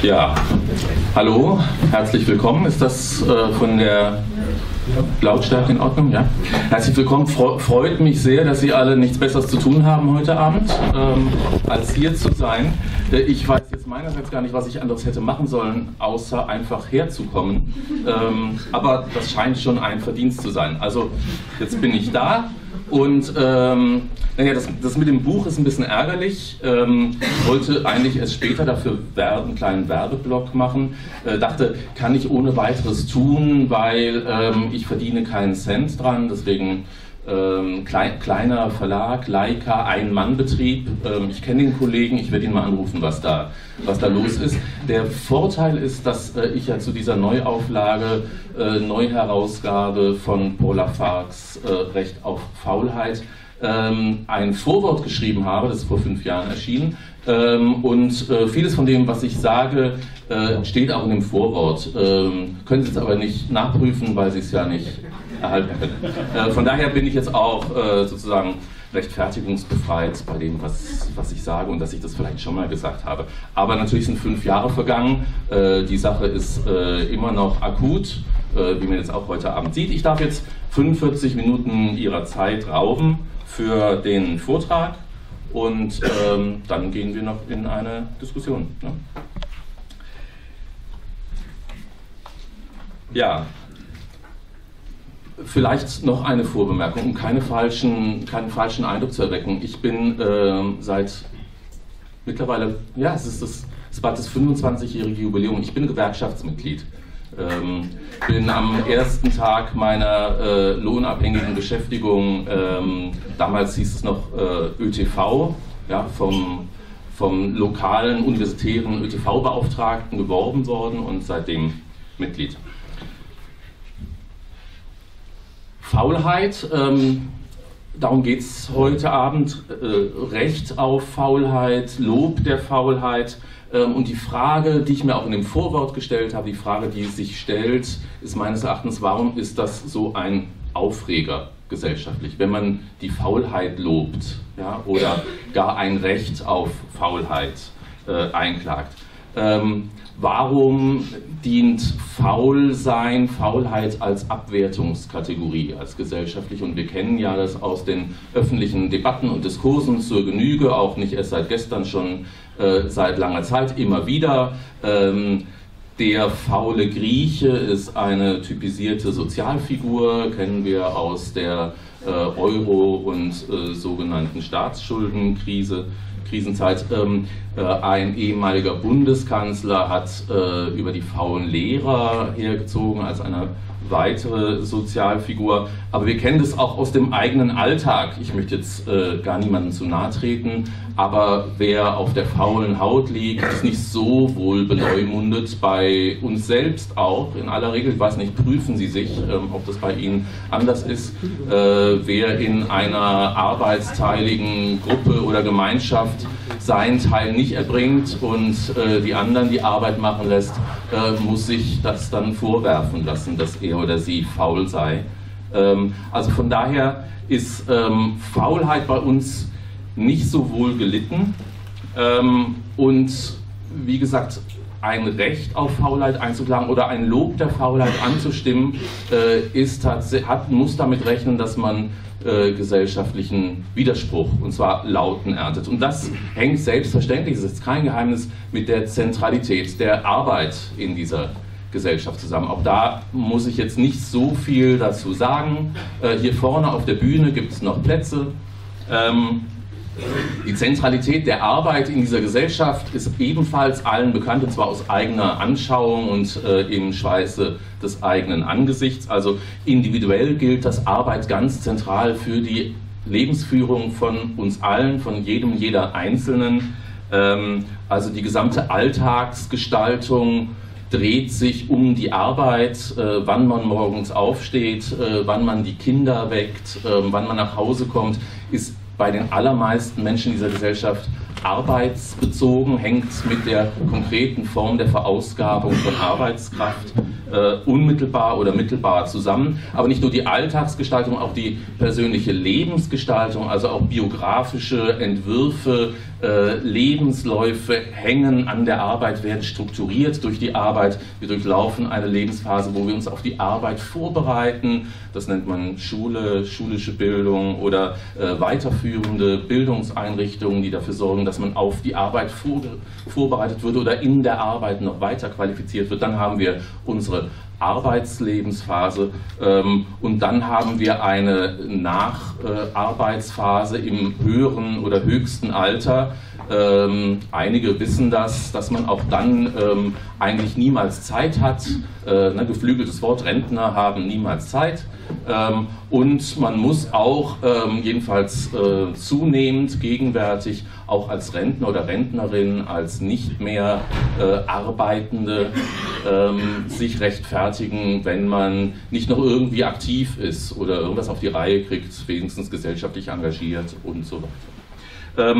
Ja, hallo, herzlich willkommen. Ist das von der Lautstärke in Ordnung? Ja. Herzlich willkommen. Freut mich sehr, dass Sie alle nichts Besseres zu tun haben heute Abend, als hier zu sein. Ich weiß jetzt meinerseits gar nicht, was ich anderes hätte machen sollen, außer einfach herzukommen. Aber das scheint schon ein Verdienst zu sein. Also jetzt bin ich da. Und naja, das mit dem Buch ist ein bisschen ärgerlich. Ich wollte eigentlich erst später dafür einen kleinen Werbeblock machen. Dachte, kann ich ohne weiteres tun, weil ich verdiene keinen Cent dran. Deswegen kleiner Verlag, Leica, Ein-Mann-Betrieb. Ich kenne den Kollegen, ich werde ihn mal anrufen, was da los ist. Der Vorteil ist, dass ich ja zu dieser Neuauflage, Neuherausgabe von Paul Lafargues Recht auf Faulheit ein Vorwort geschrieben habe, das ist vor 5 Jahren erschienen. Und vieles von dem, was ich sage, steht auch in dem Vorwort. Können Sie es aber nicht nachprüfen, weil Sie es ja nicht erhalten können. Von daher bin ich jetzt auch sozusagen rechtfertigungsbefreit bei dem, was ich sage und dass ich das vielleicht schon mal gesagt habe. Aber natürlich sind 5 Jahre vergangen. Die Sache ist immer noch akut, wie man jetzt auch heute Abend sieht. Ich darf jetzt 45 Minuten Ihrer Zeit rauben für den Vortrag und dann gehen wir noch in eine Diskussion. Ne? Ja. Vielleicht noch eine Vorbemerkung, um keinen falschen Eindruck zu erwecken. Ich bin seit mittlerweile, ja, es war das 25-jährige Jubiläum. Ich bin Gewerkschaftsmitglied. Bin am ersten Tag meiner lohnabhängigen Beschäftigung, damals hieß es noch ÖTV, ja, vom lokalen universitären ÖTV-Beauftragten geworben worden und seitdem Mitglied. Faulheit, darum geht es heute Abend, Recht auf Faulheit, Lob der Faulheit und die Frage, die ich mir auch in dem Vorwort gestellt habe, die Frage, die sich stellt, ist meines Erachtens, warum ist das so ein Aufreger gesellschaftlich, wenn man die Faulheit lobt, ja, oder gar ein Recht auf Faulheit einklagt. Warum dient Faulheit als Abwertungskategorie, als gesellschaftlich? Und wir kennen ja das aus den öffentlichen Debatten und Diskursen zur Genüge, auch nicht erst seit gestern, schon seit langer Zeit immer wieder. Der faule Grieche ist eine typisierte Sozialfigur, kennen wir aus der Euro- und sogenannten Staatsschuldenkrisenzeit. Ein ehemaliger Bundeskanzler hat über die faulen Lehrer hergezogen als eine weitere Sozialfigur. Aber wir kennen das auch aus dem eigenen Alltag. Ich möchte jetzt gar niemandem zu nahe treten, aber wer auf der faulen Haut liegt, ist nicht so wohl beleumundet, bei uns selbst auch in aller Regel. Ich weiß nicht, prüfen Sie sich, ob das bei Ihnen anders ist. Wer in einer arbeitsteiligen Gruppe oder Gemeinschaft seinen Teil nicht erbringt und die anderen die Arbeit machen lässt, muss sich das dann vorwerfen lassen, dass er oder sie faul sei. Also von daher ist Faulheit bei uns nicht so wohl gelitten und wie gesagt, ein Recht auf Faulheit einzuklagen oder ein Lob der Faulheit anzustimmen, muss damit rechnen, dass man gesellschaftlichen Widerspruch, und zwar lauten, erntet. Und das hängt selbstverständlich, das ist kein Geheimnis, mit der Zentralität der Arbeit in dieser Gesellschaft zusammen. Auch da muss ich jetzt nicht so viel dazu sagen. Hier vorne auf der Bühne gibt es noch Plätze. Die Zentralität der Arbeit in dieser Gesellschaft ist ebenfalls allen bekannt, und zwar aus eigener Anschauung und im Schweiße des eigenen Angesichts. Also individuell gilt das Arbeit ganz zentral für die Lebensführung von uns allen, von jedem, jeder Einzelnen. Also die gesamte Alltagsgestaltung dreht sich um die Arbeit, wann man morgens aufsteht, wann man die Kinder weckt, wann man nach Hause kommt, ist bei den allermeisten Menschen dieser Gesellschaft arbeitsbezogen, hängt mit der konkreten Form der Verausgabung von Arbeitskraft unmittelbar oder mittelbar zusammen. Aber nicht nur die Alltagsgestaltung, auch die persönliche Lebensgestaltung, also auch biografische Entwürfe Lebensläufe hängen an der Arbeit, werden strukturiert durch die Arbeit. Wir durchlaufen eine Lebensphase, wo wir uns auf die Arbeit vorbereiten. Das nennt man Schule, schulische Bildung oder weiterführende Bildungseinrichtungen, die dafür sorgen, dass man auf die Arbeit vorbereitet wird oder in der Arbeit noch weiter qualifiziert wird. Dann haben wir unsere Arbeitslebensphase und dann haben wir eine Nacharbeitsphase im höheren oder höchsten Alter. Einige wissen das, dass man auch dann eigentlich niemals Zeit hat. Geflügeltes Wort, Rentner haben niemals Zeit. Und man muss auch, jedenfalls zunehmend gegenwärtig, auch als Rentner oder Rentnerin, als nicht mehr Arbeitende sich rechtfertigen, wenn man nicht noch irgendwie aktiv ist oder irgendwas auf die Reihe kriegt, wenigstens gesellschaftlich engagiert und so weiter.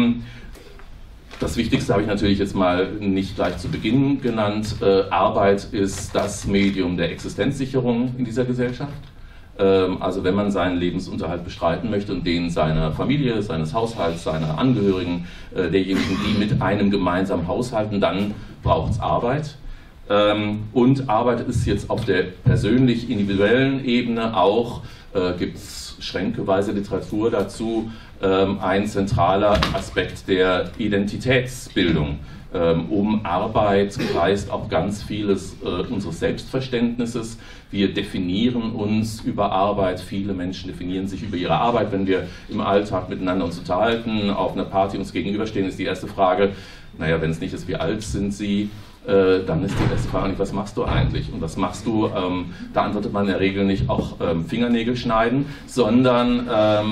Das Wichtigste habe ich natürlich jetzt mal nicht gleich zu Beginn genannt. Arbeit ist das Medium der Existenzsicherung in dieser Gesellschaft. Also wenn man seinen Lebensunterhalt bestreiten möchte und den seiner Familie, seines Haushalts, seiner Angehörigen, derjenigen, die mit einem gemeinsam haushalten, dann braucht es Arbeit. Und Arbeit ist jetzt auf der persönlich-individuellen Ebene auch, gibt es schränkeweise Literatur dazu, ein zentraler Aspekt der Identitätsbildung. Um Arbeit kreist auch ganz vieles unseres Selbstverständnisses. Wir definieren uns über Arbeit, viele Menschen definieren sich über ihre Arbeit. Wenn wir im Alltag miteinander uns unterhalten, auf einer Party uns gegenüberstehen, ist die erste Frage, naja, wenn es nicht ist, wie alt sind Sie? Dann ist die erste Frage nicht, was machst du eigentlich? Und was machst du? Da antwortet man in der Regel nicht auch Fingernägel schneiden, sondern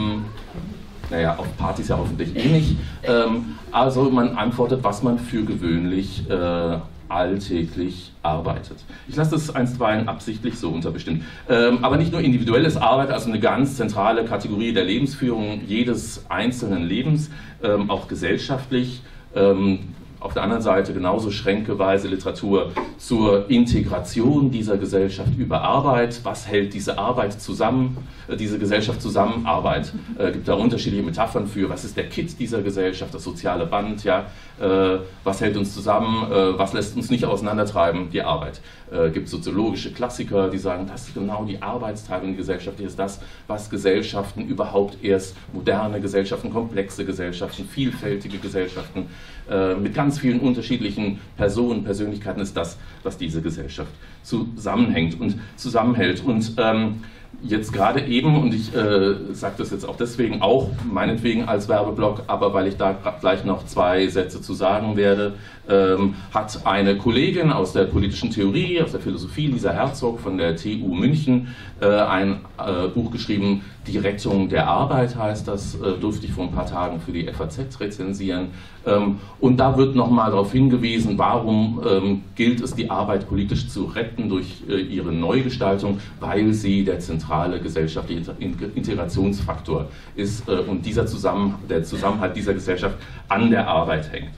naja, auf Partys ja hoffentlich eh nicht. Also man antwortet, was man für gewöhnlich alltäglich arbeitet. Ich lasse das einstweilen absichtlich so unterbestimmt. Aber nicht nur individuelles Arbeit, also eine ganz zentrale Kategorie der Lebensführung jedes einzelnen Lebens, auch gesellschaftlich. Auf der anderen Seite genauso schränkeweise Literatur zur Integration dieser Gesellschaft über Arbeit. Was hält diese Arbeit zusammen, diese Gesellschaft zusammen? Arbeit. Gibt da unterschiedliche Metaphern für, was ist der Kit dieser Gesellschaft, das soziale Band, ja? Was hält uns zusammen, was lässt uns nicht auseinandertreiben? Die Arbeit. Gibt soziologische Klassiker, die sagen, das ist genau die Arbeitsteilung in der Gesellschaft, ist das, was Gesellschaften überhaupt erst, moderne Gesellschaften, komplexe Gesellschaften, vielfältige Gesellschaften mit ganz vielen unterschiedlichen Personen, Persönlichkeiten ist das, was diese Gesellschaft zusammenhängt und zusammenhält. Und jetzt gerade eben, und ich sage das jetzt auch deswegen, auch meinetwegen als Werbeblock, aber weil ich da gleich noch 2 Sätze zu sagen werde, hat eine Kollegin aus der politischen Theorie, aus der Philosophie, Lisa Herzog von der TU München, ein Buch geschrieben, Die Rettung der Arbeit heißt das, durfte ich vor ein paar Tagen für die FAZ rezensieren. Und da wird nochmal darauf hingewiesen, warum gilt es, die Arbeit politisch zu retten durch ihre Neugestaltung, weil sie der zentrale gesellschaftliche Integrationsfaktor ist und der Zusammenhalt dieser Gesellschaft an der Arbeit hängt.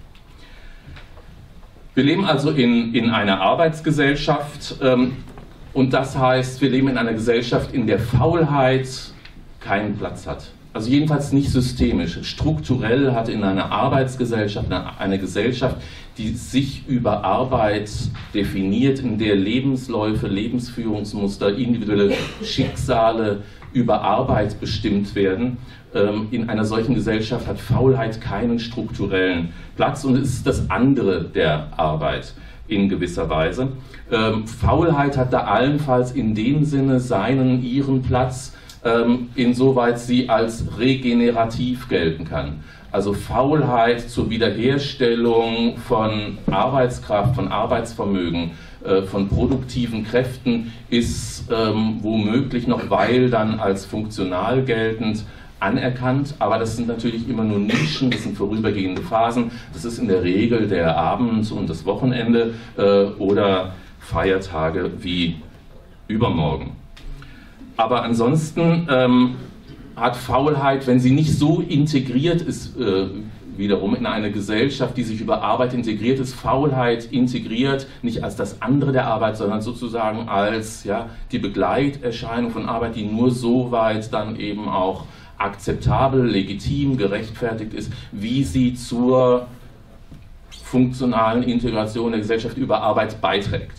Wir leben also in einer Arbeitsgesellschaft und das heißt, wir leben in einer Gesellschaft, in der Faulheit keinen Platz hat. Also jedenfalls nicht systemisch. Strukturell hat in einer Arbeitsgesellschaft, eine Gesellschaft, die sich über Arbeit definiert, in der Lebensläufe, Lebensführungsmuster, individuelle Schicksale über Arbeit bestimmt werden. In einer solchen Gesellschaft hat Faulheit keinen strukturellen Platz und ist das andere der Arbeit in gewisser Weise. Faulheit hat da allenfalls in dem Sinne ihren Platz, insoweit sie als regenerativ gelten kann. Also Faulheit zur Wiederherstellung von Arbeitskraft, von Arbeitsvermögen, von produktiven Kräften ist womöglich noch weil dann als funktional geltend anerkannt, aber das sind natürlich immer nur Nischen, das sind vorübergehende Phasen, das ist in der Regel der Abend und das Wochenende oder Feiertage wie übermorgen. Aber ansonsten hat Faulheit, wenn sie nicht so integriert ist, wiederum in eine Gesellschaft, die sich über Arbeit integriert ist, Faulheit integriert, nicht als das andere der Arbeit, sondern sozusagen als die Begleiterscheinung von Arbeit, die nur so weit dann eben auch akzeptabel, legitim, gerechtfertigt ist, wie sie zur funktionalen Integration der Gesellschaft über Arbeit beiträgt.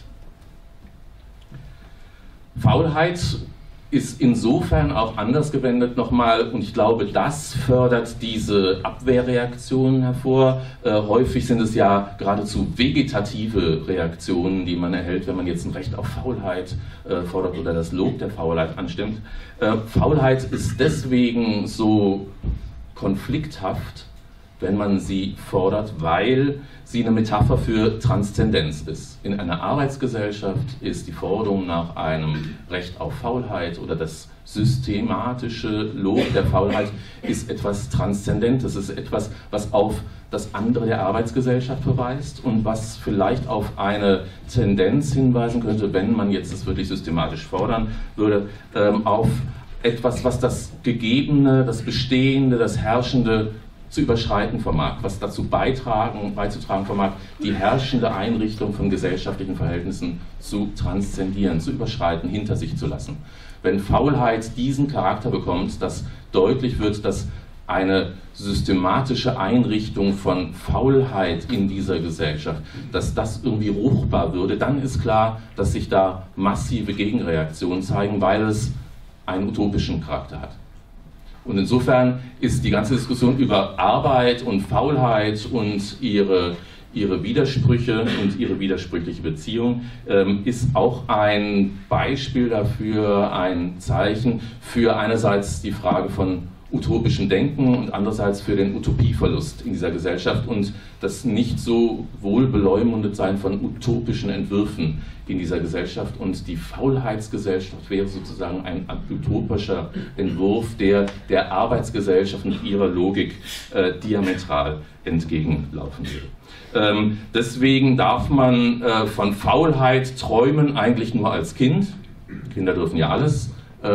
Faulheit ist insofern auch anders gewendet nochmal, und ich glaube, das fördert diese Abwehrreaktionen hervor. Häufig sind es ja geradezu vegetative Reaktionen, die man erhält, wenn man jetzt ein Recht auf Faulheit fordert oder das Lob der Faulheit anstimmt. Faulheit ist deswegen so konflikthaft, wenn man sie fordert, weil sie eine Metapher für Transzendenz ist. In einer Arbeitsgesellschaft ist die Forderung nach einem Recht auf Faulheit oder das systematische Lob der Faulheit ist etwas Transzendentes, es ist etwas, was auf das andere der Arbeitsgesellschaft verweist und was vielleicht auf eine Tendenz hinweisen könnte, wenn man jetzt das wirklich systematisch fordern würde, auf etwas, was das Gegebene, das Bestehende, das Herrschende zu überschreiten vermag, was dazu beizutragen vermag, die herrschende Einrichtung von gesellschaftlichen Verhältnissen zu transzendieren, zu überschreiten, hinter sich zu lassen. Wenn Faulheit diesen Charakter bekommt, dass deutlich wird, dass eine systematische Einrichtung von Faulheit in dieser Gesellschaft, dass das irgendwie ruchbar würde, dann ist klar, dass sich da massive Gegenreaktionen zeigen, weil es einen utopischen Charakter hat. Und insofern ist die ganze Diskussion über Arbeit und Faulheit und ihre Widersprüche und ihre widersprüchliche Beziehung ist auch ein Beispiel dafür, ein Zeichen für einerseits die Frage von utopischem Denken und andererseits für den Utopieverlust in dieser Gesellschaft und das nicht so wohlbeleumundet sein von utopischen Entwürfen in dieser Gesellschaft. Und die Faulheitsgesellschaft wäre sozusagen ein utopischer Entwurf, der der Arbeitsgesellschaft und ihrer Logik diametral entgegenlaufen würde. Deswegen darf man von Faulheit träumen eigentlich nur als Kind. Kinder dürfen ja alles.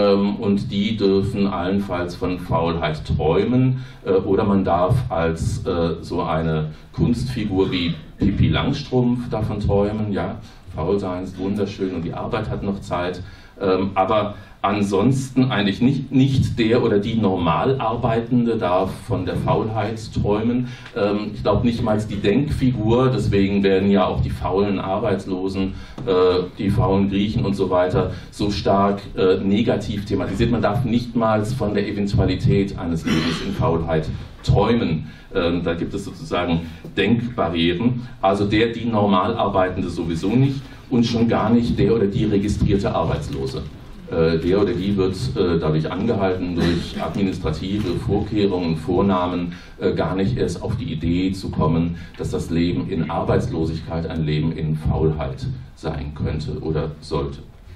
Und die dürfen allenfalls von Faulheit träumen oder man darf als so eine Kunstfigur wie Pippi Langstrumpf davon träumen, ja, faul sein ist wunderschön und die Arbeit hat noch Zeit, aber ansonsten eigentlich nicht der oder die Normalarbeitende darf von der Faulheit träumen. Ich glaube nicht mal die Denkfigur, deswegen werden ja auch die faulen Arbeitslosen, die faulen Griechen und so weiter so stark negativ thematisiert. Man darf nicht mal von der Eventualität eines Lebens in Faulheit träumen. Da gibt es sozusagen Denkbarrieren. Also die Normalarbeitende sowieso nicht und schon gar nicht der oder die registrierte Arbeitslose. Der oder die wird dadurch angehalten, durch administrative Vorkehrungen, Vornahmen gar nicht erst auf die Idee zu kommen, dass das Leben in Arbeitslosigkeit ein Leben in Faulheit sein könnte oder sollte.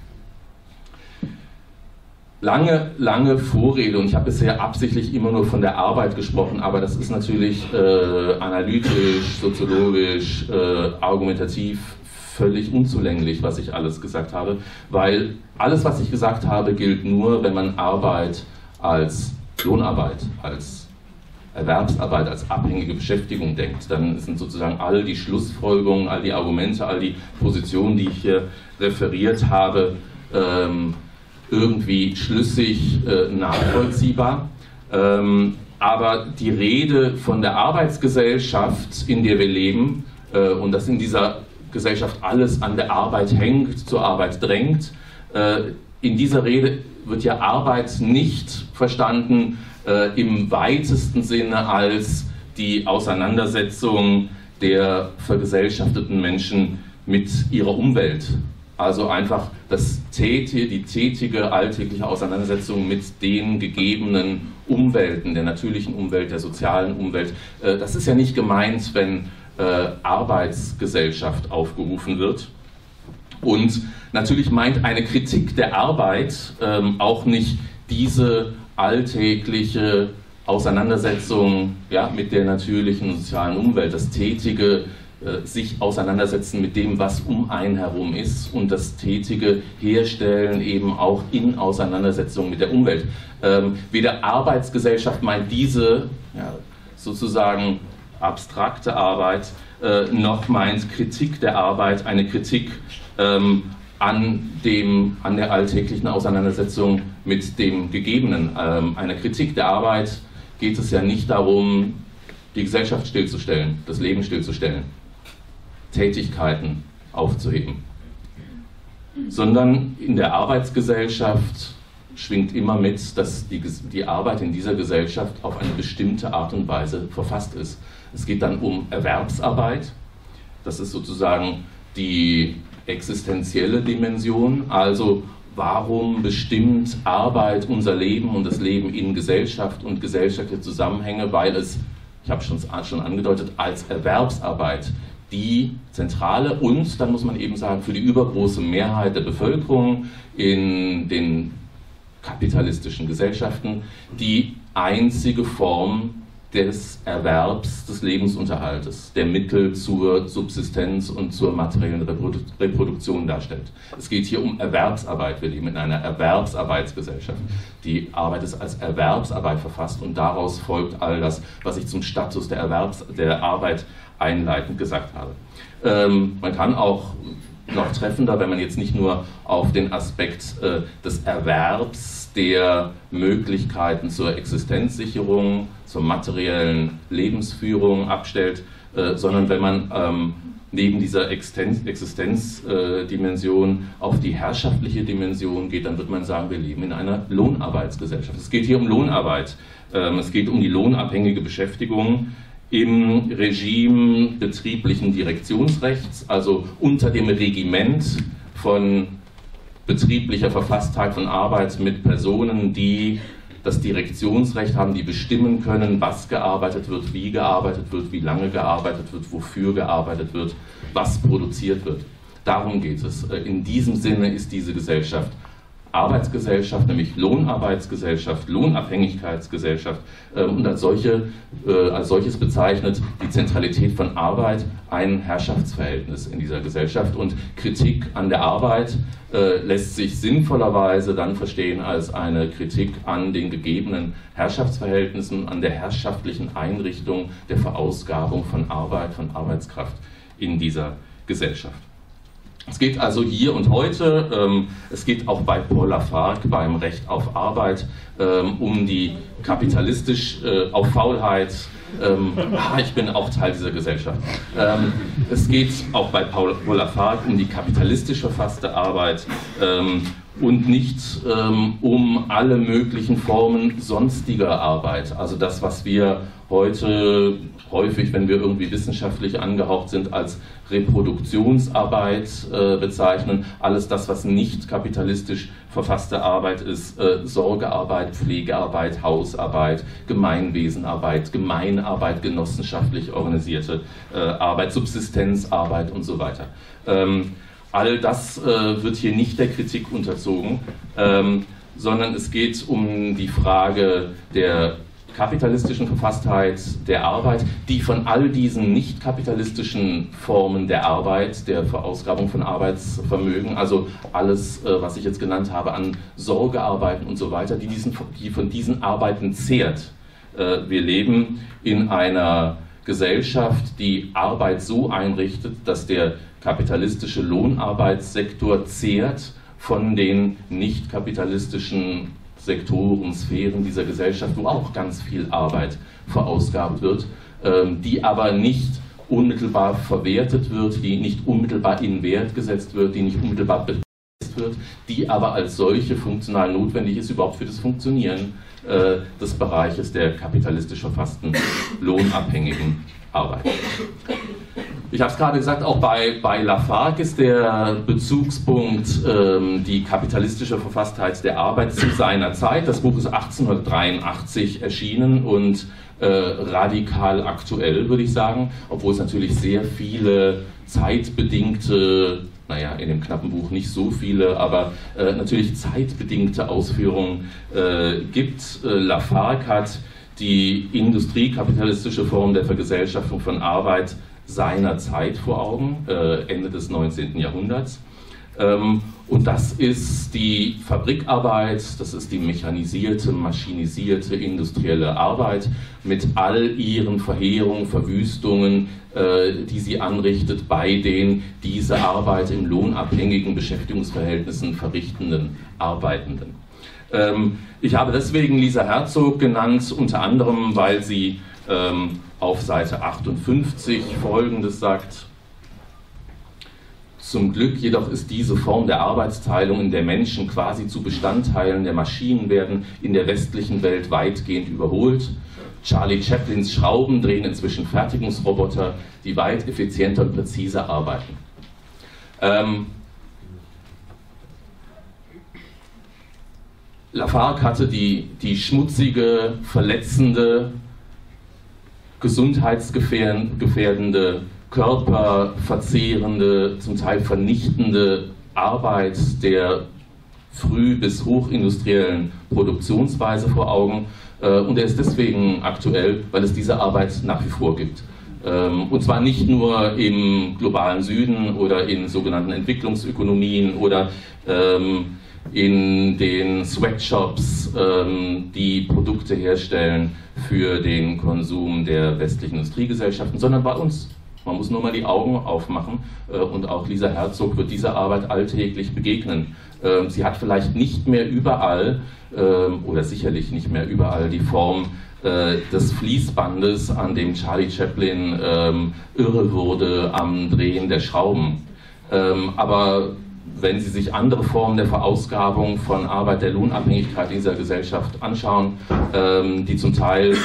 Lange Vorrede und ich habe bisher absichtlich immer nur von der Arbeit gesprochen, aber das ist natürlich analytisch, soziologisch, argumentativ völlig unzulänglich, was ich alles gesagt habe, weil alles, was ich gesagt habe, gilt nur, wenn man Arbeit als Lohnarbeit, als Erwerbsarbeit, als abhängige Beschäftigung denkt. Dann sind sozusagen all die Schlussfolgerungen, all die Argumente, all die Positionen, die ich hier referiert habe, irgendwie schlüssig nachvollziehbar. Aber die Rede von der Arbeitsgesellschaft, in der wir leben, und dass in dieser Gesellschaft alles an der Arbeit hängt, zur Arbeit drängt. In dieser Rede wird ja Arbeit nicht verstanden im weitesten Sinne als die Auseinandersetzung der vergesellschafteten Menschen mit ihrer Umwelt. Also einfach die tätige alltägliche Auseinandersetzung mit den gegebenen Umwelten, der natürlichen Umwelt, der sozialen Umwelt. Das ist ja nicht gemeint, wenn Arbeitsgesellschaft aufgerufen wird. Und natürlich meint eine Kritik der Arbeit auch nicht diese alltägliche Auseinandersetzung mit der natürlichen sozialen Umwelt, das tätige sich auseinandersetzen mit dem, was um einen herum ist und das tätige Herstellen eben auch in Auseinandersetzung mit der Umwelt. Weder Arbeitsgesellschaft meint diese sozusagen abstrakte Arbeit, noch meint Kritik der Arbeit eine Kritik an der alltäglichen Auseinandersetzung mit dem Gegebenen. Einer Kritik der Arbeit geht es ja nicht darum, die Gesellschaft stillzustellen, das Leben stillzustellen, Tätigkeiten aufzuheben, sondern in der Arbeitsgesellschaft schwingt immer mit, dass die Arbeit in dieser Gesellschaft auf eine bestimmte Art und Weise verfasst ist. Es geht dann um Erwerbsarbeit, das ist sozusagen die existenzielle Dimension, also warum bestimmt Arbeit unser Leben und das Leben in Gesellschaft und gesellschaftliche Zusammenhänge, weil es, ich habe schon angedeutet, als Erwerbsarbeit die zentrale und, dann muss man eben sagen, für die übergroße Mehrheit der Bevölkerung in den kapitalistischen Gesellschaften die einzige Form des Erwerbs, des Lebensunterhaltes, der Mittel zur Subsistenz und zur materiellen Reproduktion darstellt. Es geht hier um Erwerbsarbeit. Wir leben in einer Erwerbsarbeitsgesellschaft. Die Arbeit ist als Erwerbsarbeit verfasst und daraus folgt all das, was ich zum Status der Arbeit einleitend gesagt habe. Man kann auch noch treffender, wenn man jetzt nicht nur auf den Aspekt des Erwerbs, der Möglichkeiten zur Existenzsicherung, zur materiellen Lebensführung abstellt, sondern wenn man neben dieser Existenzdimension auf die herrschaftliche Dimension geht, dann wird man sagen, wir leben in einer Lohnarbeitsgesellschaft. Es geht hier um Lohnarbeit, es geht um die lohnabhängige Beschäftigung im Regime betrieblichen Direktionsrechts, also unter dem Regiment von betrieblicher Verfasstheit von Arbeit mit Personen, die das Direktionsrecht haben, die bestimmen können, was gearbeitet wird, wie lange gearbeitet wird, wofür gearbeitet wird, was produziert wird. Darum geht es. In diesem Sinne ist diese Gesellschaft Arbeitsgesellschaft, nämlich Lohnarbeitsgesellschaft, Lohnabhängigkeitsgesellschaft und als solches bezeichnet die Zentralität von Arbeit ein Herrschaftsverhältnis in dieser Gesellschaft und Kritik an der Arbeit lässt sich sinnvollerweise dann verstehen als eine Kritik an den gegebenen Herrschaftsverhältnissen, an der herrschaftlichen Einrichtung der Verausgabung von Arbeit, von Arbeitskraft in dieser Gesellschaft. Es geht also hier und heute, es geht auch bei Paul Lafargue beim Recht auf Arbeit um die auf Faulheit, ich bin auch Teil dieser Gesellschaft. Es geht auch bei Paul Lafargue um die kapitalistisch verfasste Arbeit und nicht um alle möglichen Formen sonstiger Arbeit. Also das, was wir heute häufig, wenn wir irgendwie wissenschaftlich angehaucht sind, als Reproduktionsarbeit bezeichnen. Alles das, was nicht kapitalistisch verfasste Arbeit ist, Sorgearbeit, Pflegearbeit, Hausarbeit, Gemeinwesenarbeit, Gemeinarbeit, genossenschaftlich organisierte Arbeit, Subsistenzarbeit und so weiter. All das wird hier nicht der Kritik unterzogen, sondern es geht um die Frage der kapitalistischen Verfasstheit der Arbeit, die von all diesen nicht kapitalistischen Formen der Arbeit, der Verausgabung von Arbeitsvermögen, also alles, was ich jetzt genannt habe, an Sorgearbeiten und so weiter, die von diesen Arbeiten zehrt. Wir leben in einer Gesellschaft, die Arbeit so einrichtet, dass der kapitalistische Lohnarbeitssektor zehrt von den nicht kapitalistischen Sektoren, Sphären dieser Gesellschaft, wo auch ganz viel Arbeit verausgabt wird, die aber nicht unmittelbar verwertet wird, die nicht unmittelbar in Wert gesetzt wird, die nicht unmittelbar besetzt wird, die aber als solche funktional notwendig ist überhaupt für das Funktionieren des Bereiches der kapitalistisch verfassten lohnabhängigen Arbeit. Ich habe es gerade gesagt, auch bei Lafargue ist der Bezugspunkt die kapitalistische Verfasstheit der Arbeit zu seiner Zeit. Das Buch ist 1883 erschienen und radikal aktuell, würde ich sagen, obwohl es natürlich sehr viele zeitbedingte, naja, in dem knappen Buch nicht so viele, aber natürlich zeitbedingte Ausführungen gibt. Lafargue hat die industriekapitalistische Form der Vergesellschaftung von Arbeit seiner Zeit vor Augen, Ende des 19. Jahrhunderts, Und das ist die Fabrikarbeit, das ist die mechanisierte, maschinisierte, industrielle Arbeit mit all ihren Verheerungen, Verwüstungen, die sie anrichtet bei den diese Arbeit im lohnabhängigen Beschäftigungsverhältnissen verrichtenden Arbeitenden. Ich habe deswegen Lisa Herzog genannt, unter anderem, weil sie auf Seite 58 Folgendes sagt: Zum Glück jedoch ist diese Form der Arbeitsteilung, in der Menschen quasi zu Bestandteilen der Maschinen werden, in der westlichen Welt weitgehend überholt. Charlie Chaplins Schrauben drehen inzwischen Fertigungsroboter, die weit effizienter und präziser arbeiten. Lafargue hatte die schmutzige, verletzende, gesundheitsgefährdende, körperverzehrende, zum Teil vernichtende Arbeit der früh- bis hochindustriellen Produktionsweise vor Augen. Und er ist deswegen aktuell, weil es diese Arbeit nach wie vor gibt. Und zwar nicht nur im globalen Süden oder in sogenannten Entwicklungsökonomien oder in den Sweatshops, die Produkte herstellen für den Konsum der westlichen Industriegesellschaften, sondern bei uns. Man muss nur mal die Augen aufmachen und auch Lisa Herzog wird dieser Arbeit alltäglich begegnen. Sie hat vielleicht nicht mehr überall oder sicherlich nicht mehr überall die Form des Fließbandes, an dem Charlie Chaplin irre wurde am Drehen der Schrauben. Aber wenn Sie sich andere Formen der Verausgabung von Arbeit, der Lohnabhängigkeit dieser Gesellschaft anschauen, die zum Teil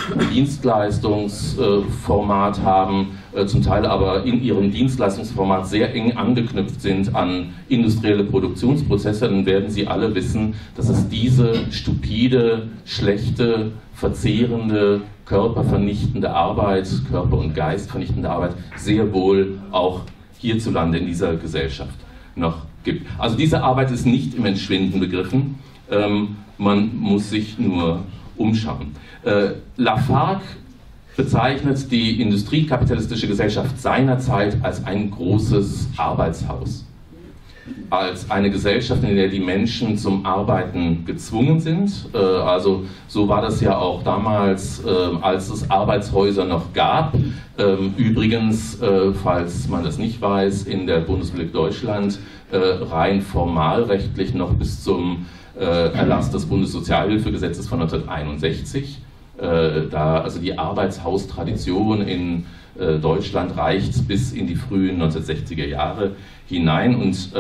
Dienstleistungsformat haben, zum Teil aber in ihrem Dienstleistungsformat sehr eng angeknüpft sind an industrielle Produktionsprozesse, dann werden Sie alle wissen, dass es diese stupide, schlechte, verzehrende, körpervernichtende Arbeit, Körper- und Geist vernichtende Arbeit sehr wohl auch hierzulande in dieser Gesellschaft noch gibt. Also diese Arbeit ist nicht im Entschwinden begriffen, man muss sich nur umschauen. Lafargue bezeichnet die industriekapitalistische Gesellschaft seiner Zeit als ein großes Arbeitshaus. Als eine Gesellschaft, in der die Menschen zum Arbeiten gezwungen sind. Also so war das ja auch damals, als es Arbeitshäuser noch gab. Übrigens, falls man das nicht weiß, in der Bundesrepublik Deutschland rein formalrechtlich noch bis zum Erlass des Bundessozialhilfegesetzes von 1961. Also die Arbeitshaustradition in Deutschland reicht bis in die frühen 1960er Jahre hinein und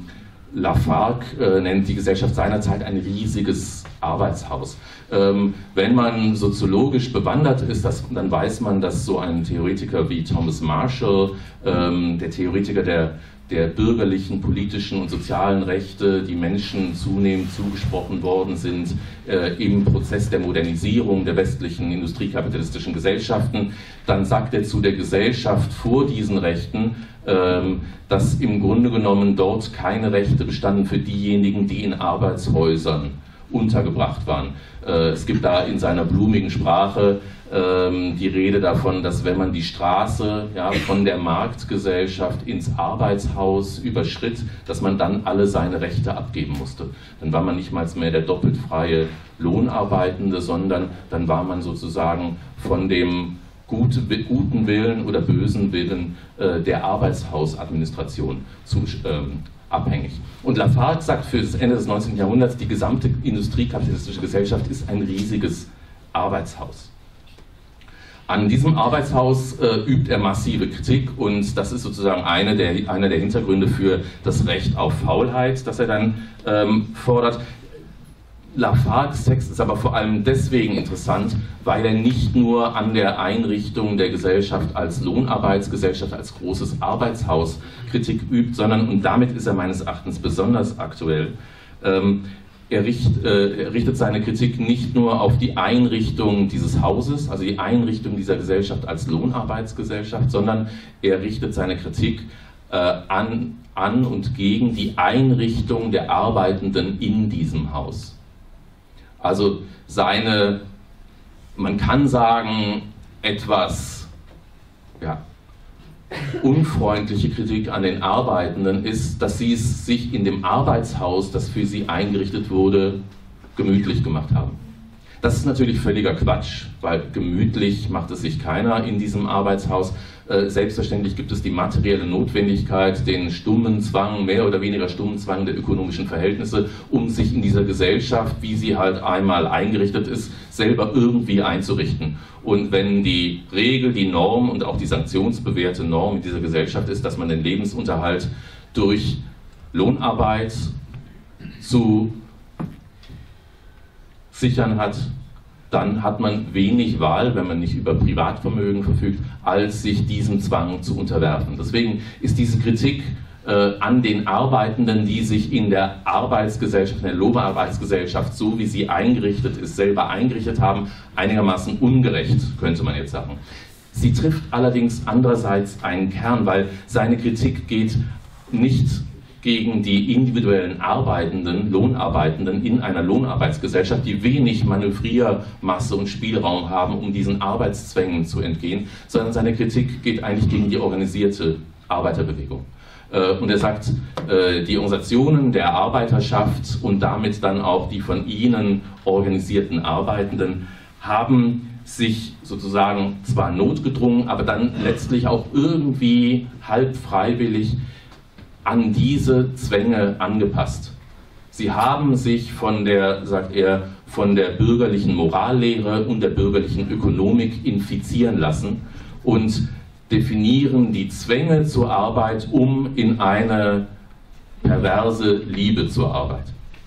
Lafargue nennt die Gesellschaft seiner Zeit ein riesiges Arbeitshaus. Wenn man soziologisch bewandert ist, dann weiß man, dass so ein Theoretiker wie Thomas Marshall, der Theoretiker der bürgerlichen, politischen und sozialen Rechte, die Menschen zunehmend zugesprochen worden sind im Prozess der Modernisierung der westlichen industriekapitalistischen Gesellschaften, dann sagt er zu der Gesellschaft vor diesen Rechten, dass im Grunde genommen dort keine Rechte bestanden für diejenigen, die in Arbeitshäusern untergebracht waren. Es gibt da in seiner blumigen Sprache die Rede davon, dass wenn man die Straße von der Marktgesellschaft ins Arbeitshaus überschritt, dass man dann alle seine Rechte abgeben musste. Dann war man nicht mal mehr der doppelt freie Lohnarbeitende, sondern dann war man sozusagen von dem guten Willen oder bösen Willen der Arbeitshausadministration abhängig. Und Lafargue sagt für das Ende des 19. Jahrhunderts, die gesamte industriekapitalistische Gesellschaft ist ein riesiges Arbeitshaus. An diesem Arbeitshaus übt er massive Kritik und das ist sozusagen einer der Hintergründe für das Recht auf Faulheit, das er dann fordert. Lafargues Text ist aber vor allem deswegen interessant, weil er nicht nur an der Einrichtung der Gesellschaft als Lohnarbeitsgesellschaft, als großes Arbeitshaus Kritik übt, sondern, und damit ist er meines Erachtens besonders aktuell, er richtet seine Kritik nicht nur auf die Einrichtung dieses Hauses, also die Einrichtung dieser Gesellschaft als Lohnarbeitsgesellschaft, sondern er richtet seine Kritik an und gegen die Einrichtung der Arbeitenden in diesem Haus. Also man kann sagen, etwas unfreundliche Kritik an den Arbeitenden ist, dass sie es sich in dem Arbeitshaus, das für sie eingerichtet wurde, gemütlich gemacht haben. Das ist natürlich völliger Quatsch, weil gemütlich macht es sich keiner in diesem Arbeitshaus. Selbstverständlich gibt es die materielle Notwendigkeit, den stummen Zwang, mehr oder weniger stummen Zwang der ökonomischen Verhältnisse, um sich in dieser Gesellschaft, wie sie halt einmal eingerichtet ist, selber irgendwie einzurichten. Und wenn die Regel, die Norm und auch die sanktionsbewährte Norm in dieser Gesellschaft ist, dass man den Lebensunterhalt durch Lohnarbeit zu sichern hat, dann hat man wenig Wahl, wenn man nicht über Privatvermögen verfügt, als sich diesem Zwang zu unterwerfen. Deswegen ist diese Kritik an den Arbeitenden, die sich in der Arbeitsgesellschaft, in der Lohnarbeitsgesellschaft, so wie sie eingerichtet ist, selber eingerichtet haben, einigermaßen ungerecht, könnte man jetzt sagen. Sie trifft allerdings andererseits einen Kern, weil seine Kritik geht nicht gegen die individuellen Arbeitenden, Lohnarbeitenden in einer Lohnarbeitsgesellschaft, die wenig Manövriermasse und Spielraum haben, um diesen Arbeitszwängen zu entgehen, sondern seine Kritik geht eigentlich gegen die organisierte Arbeiterbewegung. Und er sagt, die Organisationen der Arbeiterschaft und damit dann auch die von ihnen organisierten Arbeitenden haben sich sozusagen zwar notgedrungen, aber dann letztlich auch irgendwie halb freiwillig an diese Zwänge angepasst. Sie haben sich von der, sagt er, von der bürgerlichen Morallehre und der bürgerlichen Ökonomik infizieren lassen und definieren die Zwänge zur Arbeit um in eine perverse Liebe zur Arbeit.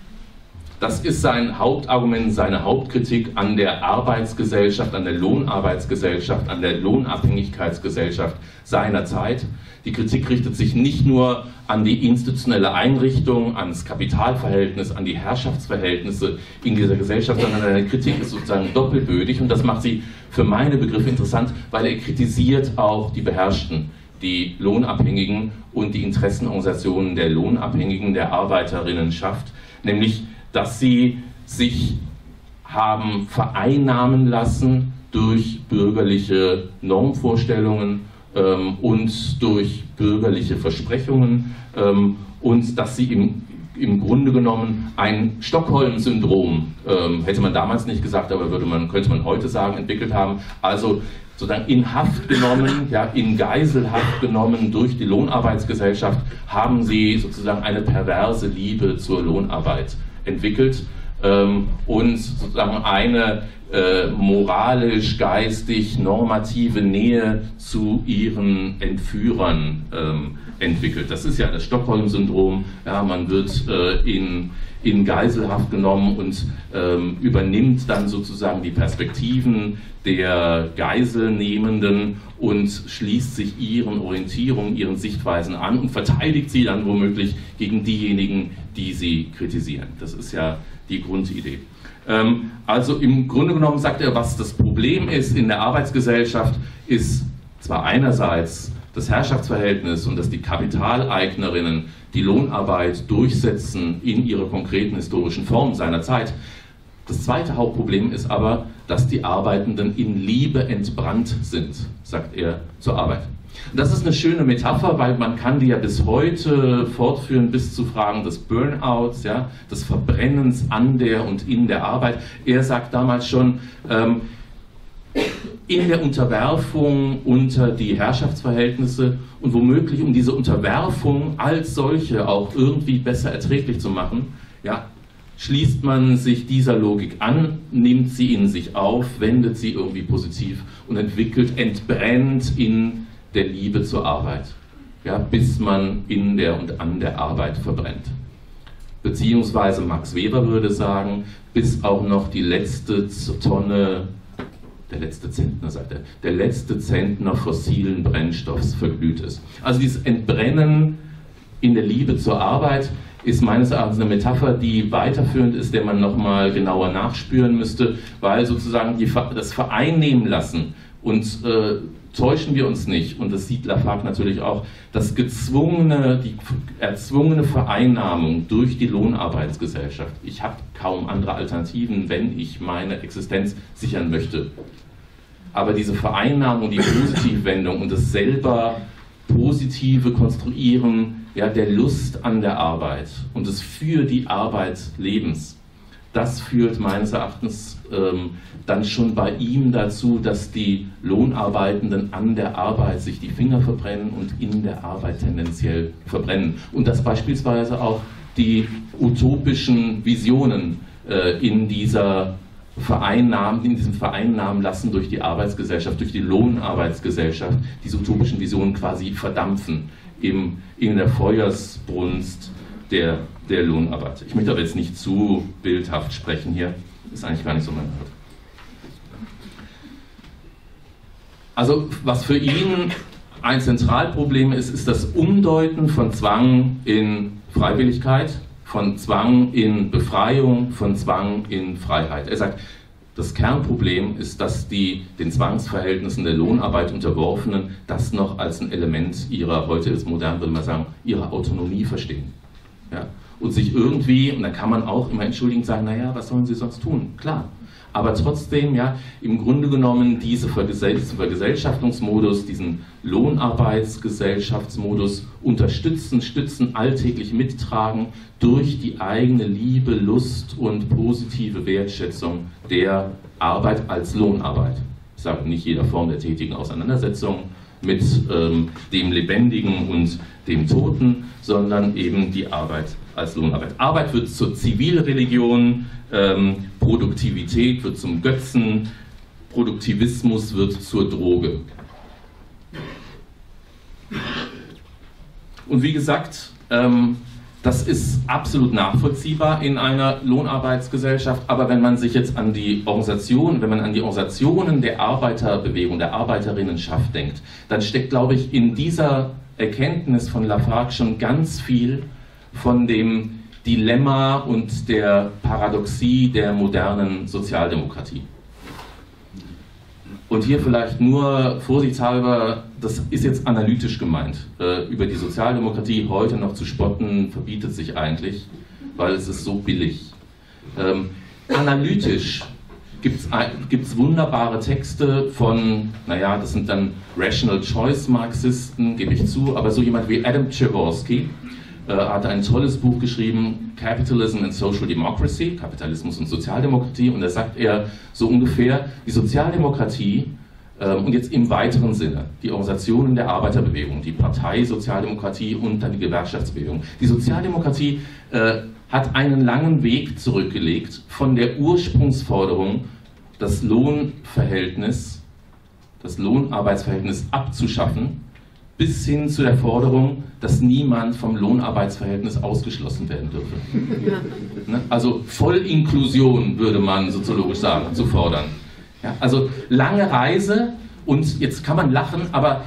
Das ist sein Hauptargument, seine Hauptkritik an der Arbeitsgesellschaft, an der Lohnarbeitsgesellschaft, an der Lohnabhängigkeitsgesellschaft seiner Zeit. Die Kritik richtet sich nicht nur an die institutionelle Einrichtung, ans Kapitalverhältnis, an die Herrschaftsverhältnisse in dieser Gesellschaft, sondern seine Kritik ist sozusagen doppelbödig und das macht sie für meine Begriffe interessant, weil er kritisiert auch die Beherrschten, die Lohnabhängigen und die Interessenorganisationen der Lohnabhängigen, der Arbeiterinnenschaft, nämlich dass sie sich haben vereinnahmen lassen durch bürgerliche Normvorstellungen und durch bürgerliche Versprechungen und dass sie im Grunde genommen ein Stockholm-Syndrom, hätte man damals nicht gesagt, aber könnte man heute sagen, entwickelt haben, also sozusagen in Haft genommen, ja, in Geiselhaft genommen durch die Lohnarbeitsgesellschaft, haben sie sozusagen eine perverse Liebe zur Lohnarbeit entwickelt und sozusagen eine moralisch, geistig, normative Nähe zu ihren Entführern entwickelt. Das ist ja das Stockholm-Syndrom. Ja, man wird in Geiselhaft genommen und übernimmt dann sozusagen die Perspektiven der Geiselnehmenden und schließt sich ihren Orientierungen, ihren Sichtweisen an und verteidigt sie dann womöglich gegen diejenigen, die sie kritisieren. Das ist ja die Grundidee. Also im Grunde genommen sagt er, was das Problem ist in der Arbeitsgesellschaft, ist zwar einerseits das Herrschaftsverhältnis und dass die Kapitaleignerinnen die Lohnarbeit durchsetzen in ihrer konkreten historischen Form seiner Zeit. Das zweite Hauptproblem ist aber, dass die Arbeitenden in Liebe entbrannt sind, sagt er, zur Arbeit. Und das ist eine schöne Metapher, weil man kann die ja bis heute fortführen bis zu Fragen des Burnouts, ja, des Verbrennens an der und in der Arbeit. Er sagt damals schon, in der Unterwerfung unter die Herrschaftsverhältnisse und womöglich um diese Unterwerfung als solche auch irgendwie besser erträglich zu machen, ja, schließt man sich dieser Logik an, nimmt sie in sich auf, wendet sie irgendwie positiv und entbrennt in der Liebe zur Arbeit, ja, bis man in der und an der Arbeit verbrennt. Beziehungsweise Max Weber würde sagen, bis auch noch die letzte Tonne, der letzte Zentner, sagt er, der letzte Zentner fossilen Brennstoffs verglüht ist. Also dieses Entbrennen in der Liebe zur Arbeit ist meines Erachtens eine Metapher, die weiterführend ist, der man nochmal genauer nachspüren müsste, weil sozusagen das Vereinnehmen lassen und täuschen wir uns nicht, und das sieht Lafargue natürlich auch, die erzwungene Vereinnahmung durch die Lohnarbeitsgesellschaft. Ich habe kaum andere Alternativen, wenn ich meine Existenz sichern möchte. Aber diese Vereinnahmung, die Positivwendung und das selber positive Konstruieren, ja, der Lust an der Arbeit und des für die Arbeit Lebens, das führt meines Erachtens dann schon bei ihm dazu, dass die Lohnarbeitenden an der Arbeit sich die Finger verbrennen und in der Arbeit tendenziell verbrennen. Und dass beispielsweise auch die utopischen Visionen in diesem Vereinnahmen lassen durch die Arbeitsgesellschaft, durch die Lohnarbeitsgesellschaft, diese utopischen Visionen quasi verdampfen in der Feuersbrunst der Lohnarbeit. Ich möchte aber jetzt nicht zu bildhaft sprechen hier, ist eigentlich gar nicht so mein Art. Also was für ihn ein Zentralproblem ist, ist das Umdeuten von Zwang in Freiwilligkeit, von Zwang in Befreiung, von Zwang in Freiheit. Er sagt, das Kernproblem ist, dass die den Zwangsverhältnissen der Lohnarbeit Unterworfenen das noch als ein Element ihrer, heute ist modern, würde man sagen, ihrer Autonomie verstehen. Ja? Und sich irgendwie, und dann kann man auch immer entschuldigend sagen, naja, was sollen sie sonst tun? Klar. Aber trotzdem, ja, im Grunde genommen diesen Vergesellschaftungsmodus, diesen Lohnarbeitsgesellschaftsmodus unterstützen, stützen, alltäglich mittragen durch die eigene Liebe, Lust und positive Wertschätzung der Arbeit als Lohnarbeit. Ich sage nicht jeder Form der tätigen Auseinandersetzung mit dem Lebendigen und dem Toten, sondern eben die Arbeit als Lohnarbeit. Arbeit wird zur Zivilreligion, Produktivität wird zum Götzen, Produktivismus wird zur Droge. Und wie gesagt, das ist absolut nachvollziehbar in einer Lohnarbeitsgesellschaft, aber wenn man sich jetzt an die Organisationen der Arbeiterbewegung, der Arbeiterinnenschaft denkt, dann steckt, glaube ich, in dieser Erkenntnis von Lafargue schon ganz viel von dem Dilemma und der Paradoxie der modernen Sozialdemokratie. Und hier vielleicht nur vorsichtshalber, das ist jetzt analytisch gemeint. Über die Sozialdemokratie heute noch zu spotten, verbietet sich eigentlich, weil es ist so billig. Analytisch gibt's wunderbare Texte von, naja, das sind dann Rational Choice Marxisten, gebe ich zu, aber so jemand wie Adam Przeworski hat ein tolles Buch geschrieben, Capitalism and Social Democracy, Kapitalismus und Sozialdemokratie, und da sagt er so ungefähr, die Sozialdemokratie, und jetzt im weiteren Sinne, die Organisationen der Arbeiterbewegung, die Partei Sozialdemokratie und dann die Gewerkschaftsbewegung. Die Sozialdemokratie hat einen langen Weg zurückgelegt von der Ursprungsforderung, das Lohnarbeitsverhältnis abzuschaffen, bis hin zu der Forderung, dass niemand vom Lohnarbeitsverhältnis ausgeschlossen werden dürfe. Ne? Also Vollinklusion, würde man soziologisch sagen, zu fordern. Ja, also lange Reise, und jetzt kann man lachen, aber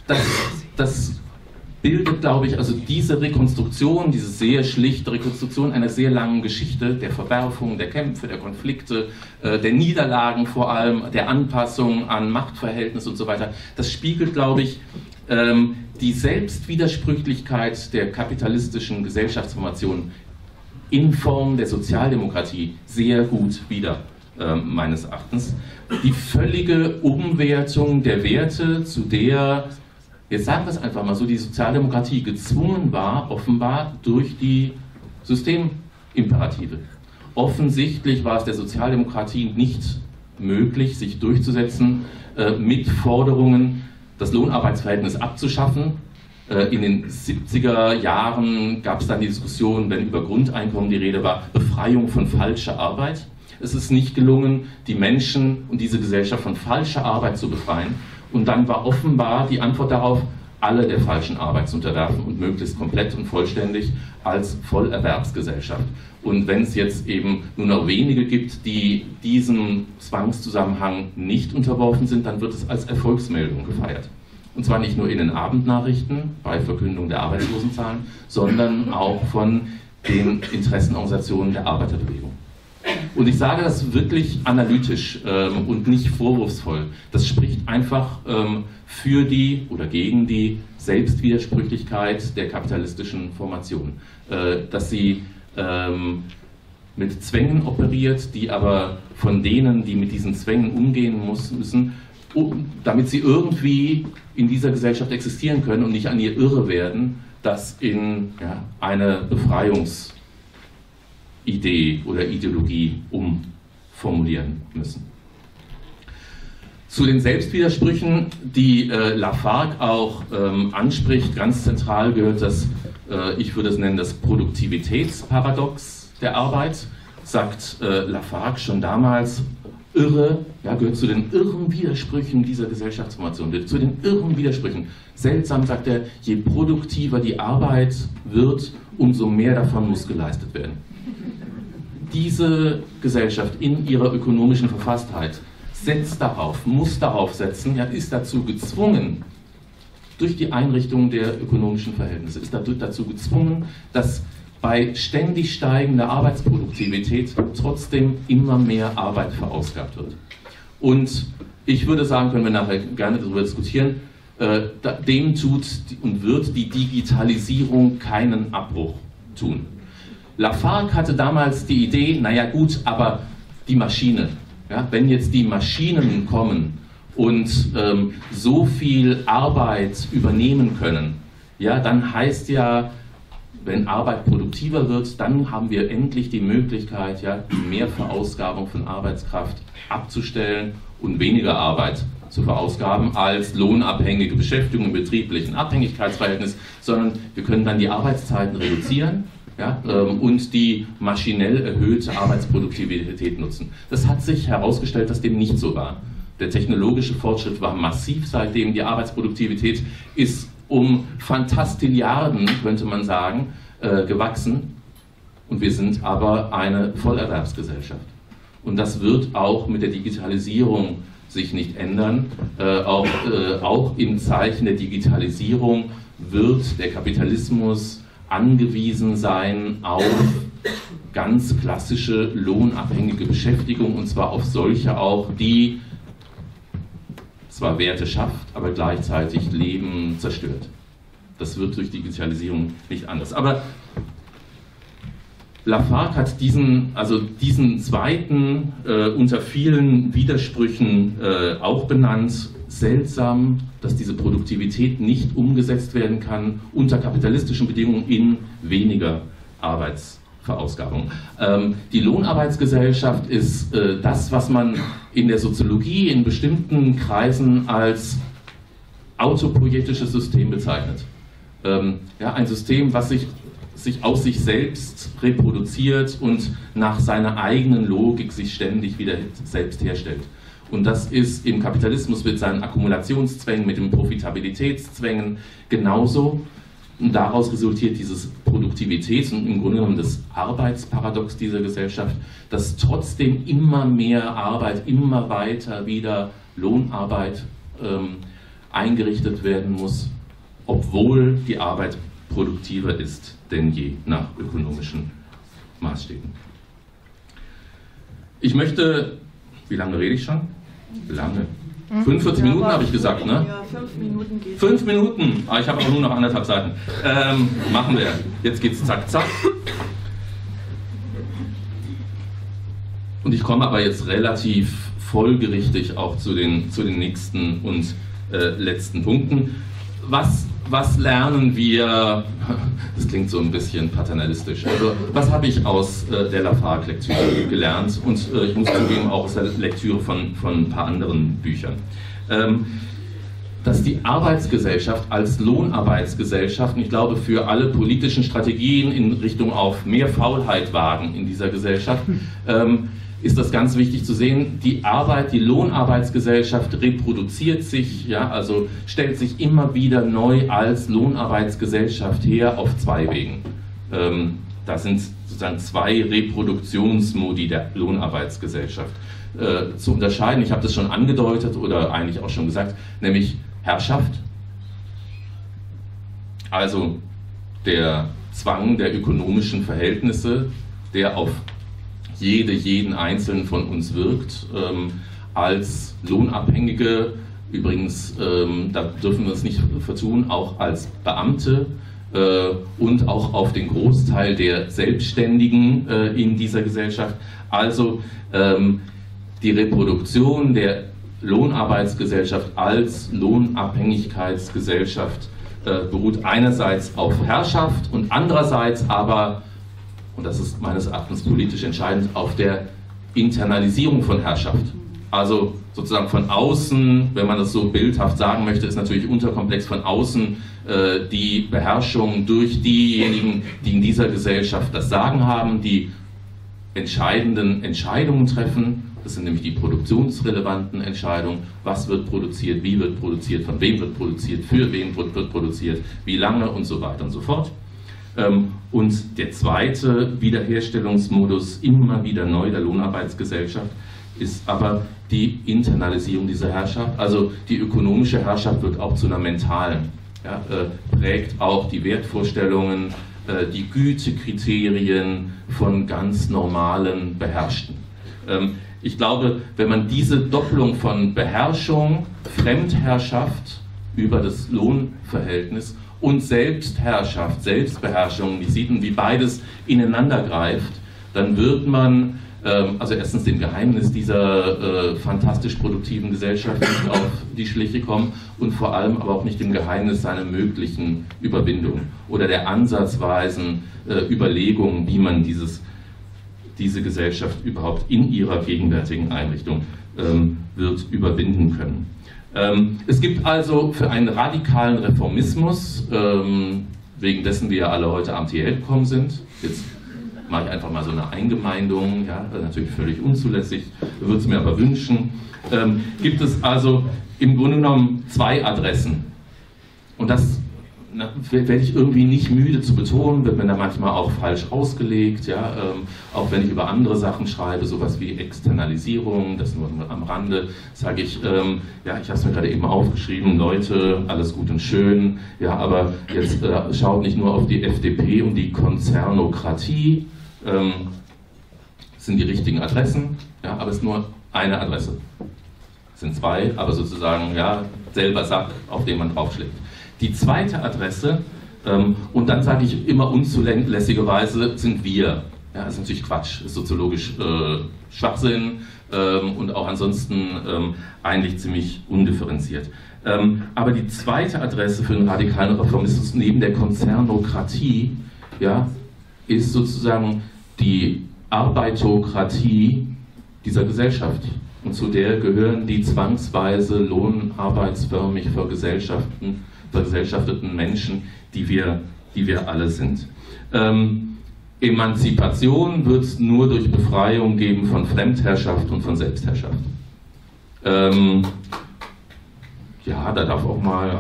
das bildet, glaube ich, also diese Rekonstruktion, diese sehr schlichte Rekonstruktion einer sehr langen Geschichte der Verwerfungen, der Kämpfe, der Konflikte, der Niederlagen vor allem, der Anpassung an Machtverhältnisse und so weiter, das spiegelt, glaube ich, die Selbstwidersprüchlichkeit der kapitalistischen Gesellschaftsformation in Form der Sozialdemokratie sehr gut wider, meines Erachtens. Die völlige Umwertung der Werte, zu der, jetzt sagen wir es einfach mal so, die Sozialdemokratie gezwungen war, offenbar durch die Systemimperative. Offensichtlich war es der Sozialdemokratie nicht möglich, sich durchzusetzen mit Forderungen, das Lohnarbeitsverhältnis abzuschaffen. In den 70er Jahren gab es dann die Diskussion, wenn über Grundeinkommen die Rede war, Befreiung von falscher Arbeit. Es ist nicht gelungen, die Menschen und diese Gesellschaft von falscher Arbeit zu befreien. Und dann war offenbar die Antwort darauf, alle der falschen Arbeit zu unterwerfen und möglichst komplett und vollständig als Vollerwerbsgesellschaft. Und wenn es jetzt eben nur noch wenige gibt, die diesem Zwangszusammenhang nicht unterworfen sind, dann wird es als Erfolgsmeldung gefeiert. Und zwar nicht nur in den Abendnachrichten bei Verkündung der Arbeitslosenzahlen, sondern auch von den Interessenorganisationen der Arbeiterbewegung. Und ich sage das wirklich analytisch und nicht vorwurfsvoll. Das spricht einfach für die oder gegen die Selbstwidersprüchlichkeit der kapitalistischen Formation. Dass sie mit Zwängen operiert, die aber von denen, die mit diesen Zwängen umgehen müssen, damit sie irgendwie in dieser Gesellschaft existieren können und nicht an ihr irre werden, das in eine Befreiungsidee oder Ideologie umformulieren müssen. Zu den Selbstwidersprüchen, die Lafargue auch anspricht, ganz zentral gehört das, ich würde es nennen, das Produktivitätsparadox der Arbeit, sagt Lafargue schon damals. Irre, gehört zu den irren Widersprüchen dieser Gesellschaftsformation, zu den irren Widersprüchen. Seltsam, sagt er, je produktiver die Arbeit wird, umso mehr davon muss geleistet werden. Diese Gesellschaft in ihrer ökonomischen Verfasstheit setzt darauf, muss darauf setzen, ist dazu gezwungen, durch die Einrichtung der ökonomischen Verhältnisse, ist dazu gezwungen, dass bei ständig steigender Arbeitsproduktivität trotzdem immer mehr Arbeit verausgabt wird. Und ich würde sagen, können wir nachher gerne darüber diskutieren, dem tut und wird die Digitalisierung keinen Abbruch tun. Lafargue hatte damals die Idee, naja gut, aber die Maschine, wenn jetzt die Maschinen kommen und so viel Arbeit übernehmen können, dann heißt ja, wenn Arbeit produktiver wird, dann haben wir endlich die Möglichkeit, die Mehrverausgabung von Arbeitskraft abzustellen und weniger Arbeit zu verausgaben als lohnabhängige Beschäftigung im betrieblichen Abhängigkeitsverhältnis, sondern wir können dann die Arbeitszeiten reduzieren und die maschinell erhöhte Arbeitsproduktivität nutzen. Das hat sich herausgestellt, dass dem nicht so war. Der technologische Fortschritt war massiv seitdem, die Arbeitsproduktivität ist um Fantastilliarden, könnte man sagen, gewachsen. Und wir sind aber eine Vollerwerbsgesellschaft. Und das wird auch mit der Digitalisierung sich nicht ändern. Auch im Zeichen der Digitalisierung wird der Kapitalismus angewiesen sein auf ganz klassische lohnabhängige Beschäftigung, und zwar auf solche auch, die zwar Werte schafft, aber gleichzeitig Leben zerstört. Das wird durch Digitalisierung nicht anders. Aber Lafargue hat diesen zweiten unter vielen Widersprüchen auch benannt. Seltsam, dass diese Produktivität nicht umgesetzt werden kann unter kapitalistischen Bedingungen in weniger Arbeitsverausgabung. Die Lohnarbeitsgesellschaft ist das, was man in der Soziologie in bestimmten Kreisen als autopoietisches System bezeichnet. Ein System, was sich aus sich selbst reproduziert und nach seiner eigenen Logik sich ständig wieder selbst herstellt. Und das ist im Kapitalismus mit seinen Akkumulationszwängen, mit den Profitabilitätszwängen genauso. Und daraus resultiert dieses Produktivitäts- und im Grunde genommen das Arbeitsparadox dieser Gesellschaft, dass trotzdem immer mehr Arbeit, immer weiter wieder Lohnarbeit eingerichtet werden muss, obwohl die Arbeit produktiver ist denn je nach ökonomischen Maßstäben. Ich möchte, wie lange rede ich schon? Lange. 45 Minuten habe ich gesagt, ne? Ja, 5 Minuten geht. 5 Minuten? Ich habe aber nur noch 1,5 Seiten. Machen wir. Jetzt geht's zack, zack. Und ich komme aber jetzt relativ folgerichtig auch zu den nächsten und letzten Punkten. Was lernen wir, das klingt so ein bisschen paternalistisch, also was habe ich aus der Lafargue-Lektüre gelernt und ich muss zugeben auch aus der Lektüre von ein paar anderen Büchern. Dass die Arbeitsgesellschaft als Lohnarbeitsgesellschaft, und ich glaube für alle politischen Strategien in Richtung auf mehr Faulheit wagen in dieser Gesellschaft, ist das ganz wichtig zu sehen, die Lohnarbeitsgesellschaft reproduziert sich, also stellt sich immer wieder neu als Lohnarbeitsgesellschaft her auf 2 Wegen. Da sind sozusagen 2 Reproduktionsmodi der Lohnarbeitsgesellschaft zu unterscheiden. Ich habe das schon angedeutet oder eigentlich auch schon gesagt, nämlich Herrschaft, also der Zwang der ökonomischen Verhältnisse, der auf jeden Einzelnen von uns wirkt, als Lohnabhängige, übrigens, da dürfen wir uns nicht vertun, auch als Beamte und auch auf den Großteil der Selbstständigen in dieser Gesellschaft. Also die Reproduktion der Lohnarbeitsgesellschaft als Lohnabhängigkeitsgesellschaft beruht einerseits auf Herrschaft und andererseits aber, und das ist meines Erachtens politisch entscheidend, auf der Internalisierung von Herrschaft. Also sozusagen von außen, wenn man das so bildhaft sagen möchte, ist natürlich unterkomplex von außen die Beherrschung durch diejenigen, die in dieser Gesellschaft das Sagen haben, die entscheidenden Entscheidungen treffen. Das sind nämlich die produktionsrelevanten Entscheidungen. Was wird produziert, wie wird produziert, von wem wird produziert, für wen wird produziert, wie lange und so weiter und so fort. Und der zweite Wiederherstellungsmodus, immer wieder neu der Lohnarbeitsgesellschaft, ist aber die Internalisierung dieser Herrschaft. Also die ökonomische Herrschaft wird auch zu einer mentalen, ja, prägt auch die Wertvorstellungen, die Gütekriterien von ganz normalen Beherrschten. Ich glaube, wenn man diese Doppelung von Beherrschung, Fremdherrschaft über das Lohnverhältnis und Selbstherrschaft, Selbstbeherrschung, die sieht, wie beides ineinander greift, dann wird man also erstens dem Geheimnis dieser fantastisch produktiven Gesellschaft nicht auf die Schliche kommen und vor allem aber auch nicht dem Geheimnis seiner möglichen Überwindung oder der ansatzweisen Überlegungen, wie man diese Gesellschaft überhaupt in ihrer gegenwärtigen Einrichtung wird überwinden können. Es gibt also für einen radikalen Reformismus, wegen dessen wir ja alle heute Abend hierher gekommen sind, jetzt mache ich einfach mal so eine Eingemeindung, ja, natürlich völlig unzulässig, würde es mir aber wünschen, gibt es also im Grunde genommen zwei Adressen. Und das werde ich irgendwie nicht müde zu betonen, wird mir da manchmal auch falsch ausgelegt, ja, auch wenn ich über andere Sachen schreibe, sowas wie Externalisierung, das nur am Rande, sage ich, ja, ich habe es mir gerade eben aufgeschrieben, Leute, alles gut und schön, ja, aber jetzt schaut nicht nur auf die FDP und die Konzernokratie, sind die richtigen Adressen, ja, aber es ist nur eine Adresse. Es sind zwei, aber sozusagen, ja, selber Sack, auf den man draufschlägt. Die zweite Adresse, und dann sage ich immer unzulässigerweise, sind wir. Ja, das ist natürlich Quatsch, ist soziologisch Schwachsinn und auch ansonsten eigentlich ziemlich undifferenziert. Aber die zweite Adresse für den radikalen Reformismus neben der Konzernokratie, ja, ist sozusagen die Arbeitokratie dieser Gesellschaft. Und zu der gehören die zwangsweise lohnarbeitsförmig vergesellschafteten Menschen, die wir alle sind. Emanzipation wird es nur durch Befreiung geben von Fremdherrschaft und von Selbstherrschaft. Ja, da darf auch mal...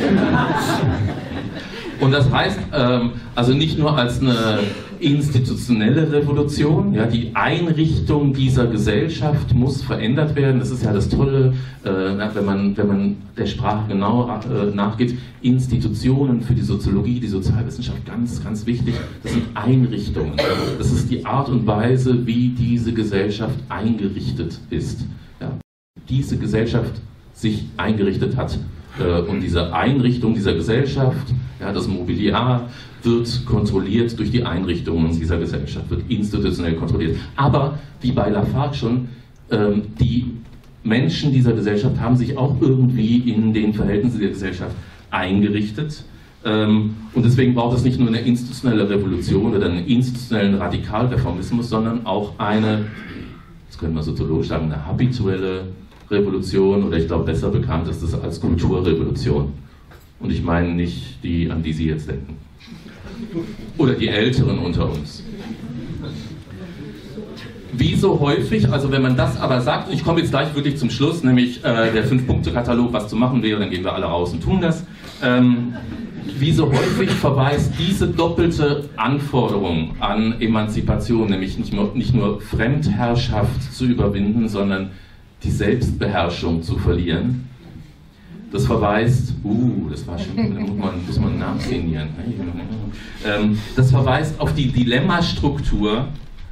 Und das heißt, also nicht nur als eine institutionelle Revolution, ja, die Einrichtung dieser Gesellschaft muss verändert werden. Das ist ja das Tolle, wenn man der Sprache genau nachgeht. Institutionen für die Soziologie, die Sozialwissenschaft, ganz, ganz wichtig. Das sind Einrichtungen. Das ist die Art und Weise, wie diese Gesellschaft eingerichtet ist. Ja. Diese Gesellschaft sich eingerichtet hat. Und diese Einrichtung dieser Gesellschaft, ja, das Mobiliar, wird kontrolliert durch die Einrichtungen dieser Gesellschaft, wird institutionell kontrolliert. Aber, wie bei Lafargue schon, die Menschen dieser Gesellschaft haben sich auch irgendwie in den Verhältnissen der Gesellschaft eingerichtet. Und deswegen braucht es nicht nur eine institutionelle Revolution oder einen institutionellen Radikalreformismus, sondern auch eine, das könnte man soziologisch sagen, eine habituelle Revolution, oder ich glaube besser bekannt ist es als Kulturrevolution. Und ich meine nicht die, an die Sie jetzt denken. Oder die Älteren unter uns. Wie so häufig, also wenn man das aber sagt, und ich komme jetzt gleich wirklich zum Schluss, nämlich der 5-Punkte-Katalog, was zu machen wäre, dann gehen wir alle raus und tun das. Wie so häufig verweist diese doppelte Anforderung an Emanzipation, nämlich nicht nur Fremdherrschaft zu überwinden, sondern die Selbstbeherrschung zu verlieren. Das verweist, das war schon, muss man nachsinieren. Das verweist auf die Dilemmastruktur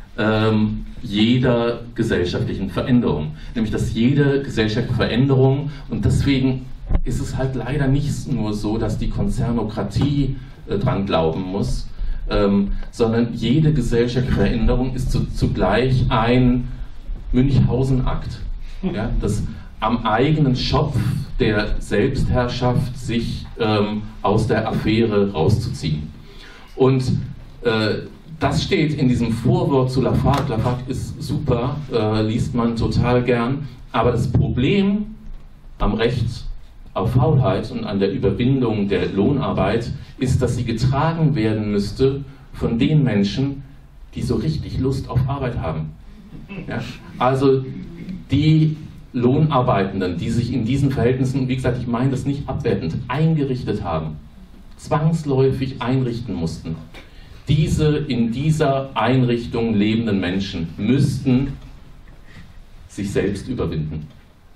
jeder gesellschaftlichen Veränderung. Nämlich, dass jede gesellschaftliche Veränderung, und deswegen ist es halt leider nicht nur so, dass die Konzernokratie dran glauben muss, sondern jede gesellschaftliche Veränderung ist zugleich ein Münchhausen-Akt. Ja, das am eigenen Schopf der Selbstherrschaft sich aus der Affäre rauszuziehen. Und das steht in diesem Vorwort zu Lafargue. Lafargue ist super, liest man total gern, aber das Problem am Recht auf Faulheit und an der Überwindung der Lohnarbeit ist, dass sie getragen werden müsste von den Menschen, die so richtig Lust auf Arbeit haben. Ja? Also die Lohnarbeitenden, die sich in diesen Verhältnissen, wie gesagt, ich meine das nicht abwertend, eingerichtet haben, zwangsläufig einrichten mussten. Diese in dieser Einrichtung lebenden Menschen müssten sich selbst überwinden.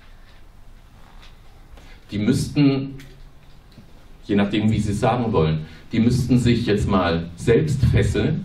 Die müssten, je nachdem wie sie es sagen wollen, die müssten sich jetzt mal selbst fesseln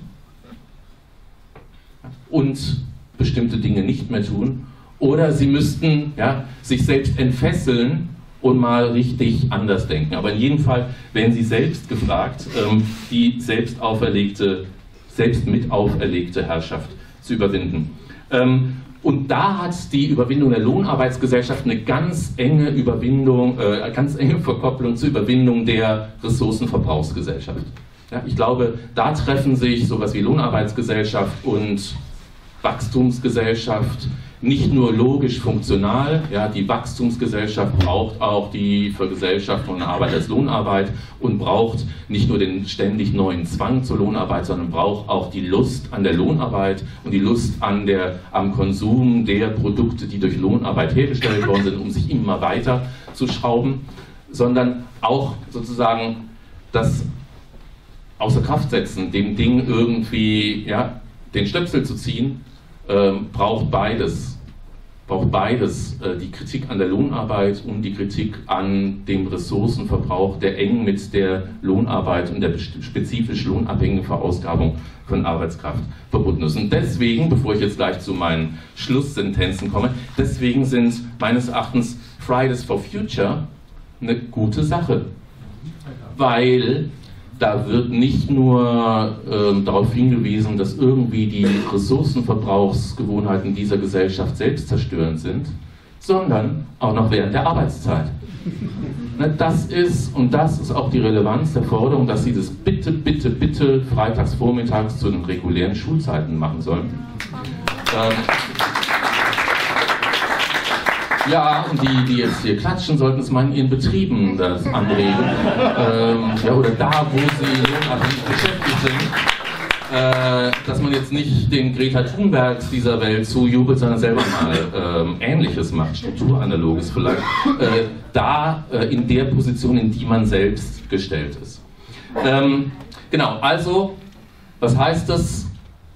und bestimmte Dinge nicht mehr tun, oder sie müssten sich selbst entfesseln und mal richtig anders denken. Aber in jedem Fall werden sie selbst gefragt, die selbst mit auferlegte Herrschaft zu überwinden. Und da hat die Überwindung der Lohnarbeitsgesellschaft eine ganz enge Verkopplung zur Überwindung der Ressourcenverbrauchsgesellschaft. Ja, ich glaube, da treffen sich sowas wie Lohnarbeitsgesellschaft und Wachstumsgesellschaft nicht nur logisch funktional, ja, die Wachstumsgesellschaft braucht auch die Vergesellschaftung der Arbeit als Lohnarbeit und braucht nicht nur den ständig neuen Zwang zur Lohnarbeit, sondern braucht auch die Lust an der Lohnarbeit und die Lust am Konsum der Produkte, die durch Lohnarbeit hergestellt worden sind, um sich immer weiter zu schrauben, sondern auch sozusagen das außer Kraft setzen, dem Ding irgendwie den Stöpsel zu ziehen, braucht beides. Die Kritik an der Lohnarbeit und die Kritik an dem Ressourcenverbrauch, der eng mit der Lohnarbeit und der spezifisch lohnabhängigen Verausgabung von Arbeitskraft verbunden ist. Und deswegen, bevor ich jetzt gleich zu meinen Schlusssentenzen komme, deswegen sind meines Erachtens Fridays for Future eine gute Sache. Weil da wird nicht nur darauf hingewiesen, dass irgendwie die Ressourcenverbrauchsgewohnheiten dieser Gesellschaft selbstzerstörend sind, sondern auch noch während der Arbeitszeit. Das ist auch die Relevanz der Forderung, dass sie das bitte, bitte, bitte freitags vormittags zu den regulären Schulzeiten machen sollen. Ja, und die jetzt hier klatschen, sollten es mal in ihren Betrieben das anregen. Oder da, wo sie lohnabhängig beschäftigt sind. Dass man jetzt nicht den Greta Thunbergs dieser Welt zujubelt, sondern selber mal Ähnliches macht, Strukturanaloges vielleicht. In der Position, in die man selbst gestellt ist. Genau, also, was heißt das?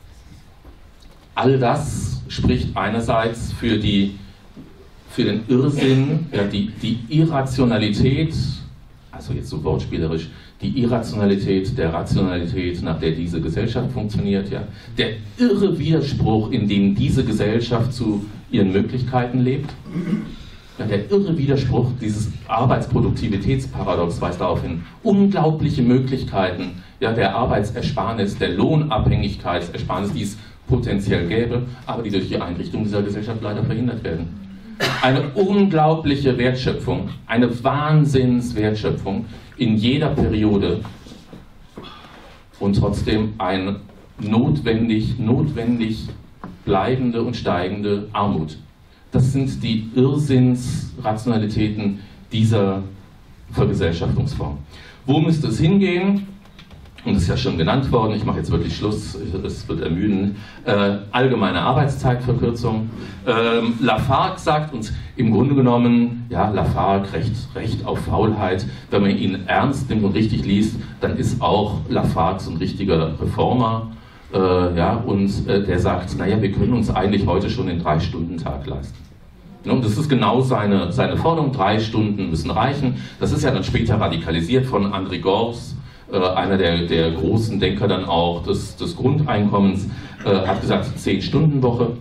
All das spricht einerseits für den Irrsinn, die Irrationalität, also jetzt so wortspielerisch, die Irrationalität der Rationalität, nach der diese Gesellschaft funktioniert, der irre Widerspruch, in dem diese Gesellschaft zu ihren Möglichkeiten lebt, der irre Widerspruch, dieses Arbeitsproduktivitätsparadox weist darauf hin, unglaubliche Möglichkeiten der Arbeitsersparnis, der Lohnabhängigkeitsersparnis, die es potenziell gäbe, aber die durch die Einrichtung dieser Gesellschaft leider verhindert werden. Eine unglaubliche Wertschöpfung, eine Wahnsinnswertschöpfung in jeder Periode und trotzdem eine notwendig bleibende und steigende Armut. Das sind die Irrsinnsrationalitäten dieser Vergesellschaftungsform. Wo müsste es hingehen? Und das ist ja schon genannt worden, ich mache jetzt wirklich Schluss, es wird ermüdend. Allgemeine Arbeitszeitverkürzung. Lafargue sagt uns im Grunde genommen, Lafargue, Recht auf Faulheit, wenn man ihn ernst nimmt und richtig liest, dann ist auch Lafargue so ein richtiger Reformer. Der sagt, wir können uns eigentlich heute schon den 3-Stunden-Tag leisten. Und das ist genau seine Forderung, 3 Stunden müssen reichen. Das ist ja dann später radikalisiert von André Gorz, einer der großen Denker dann auch des Grundeinkommens, hat gesagt, 10-Stunden-Woche,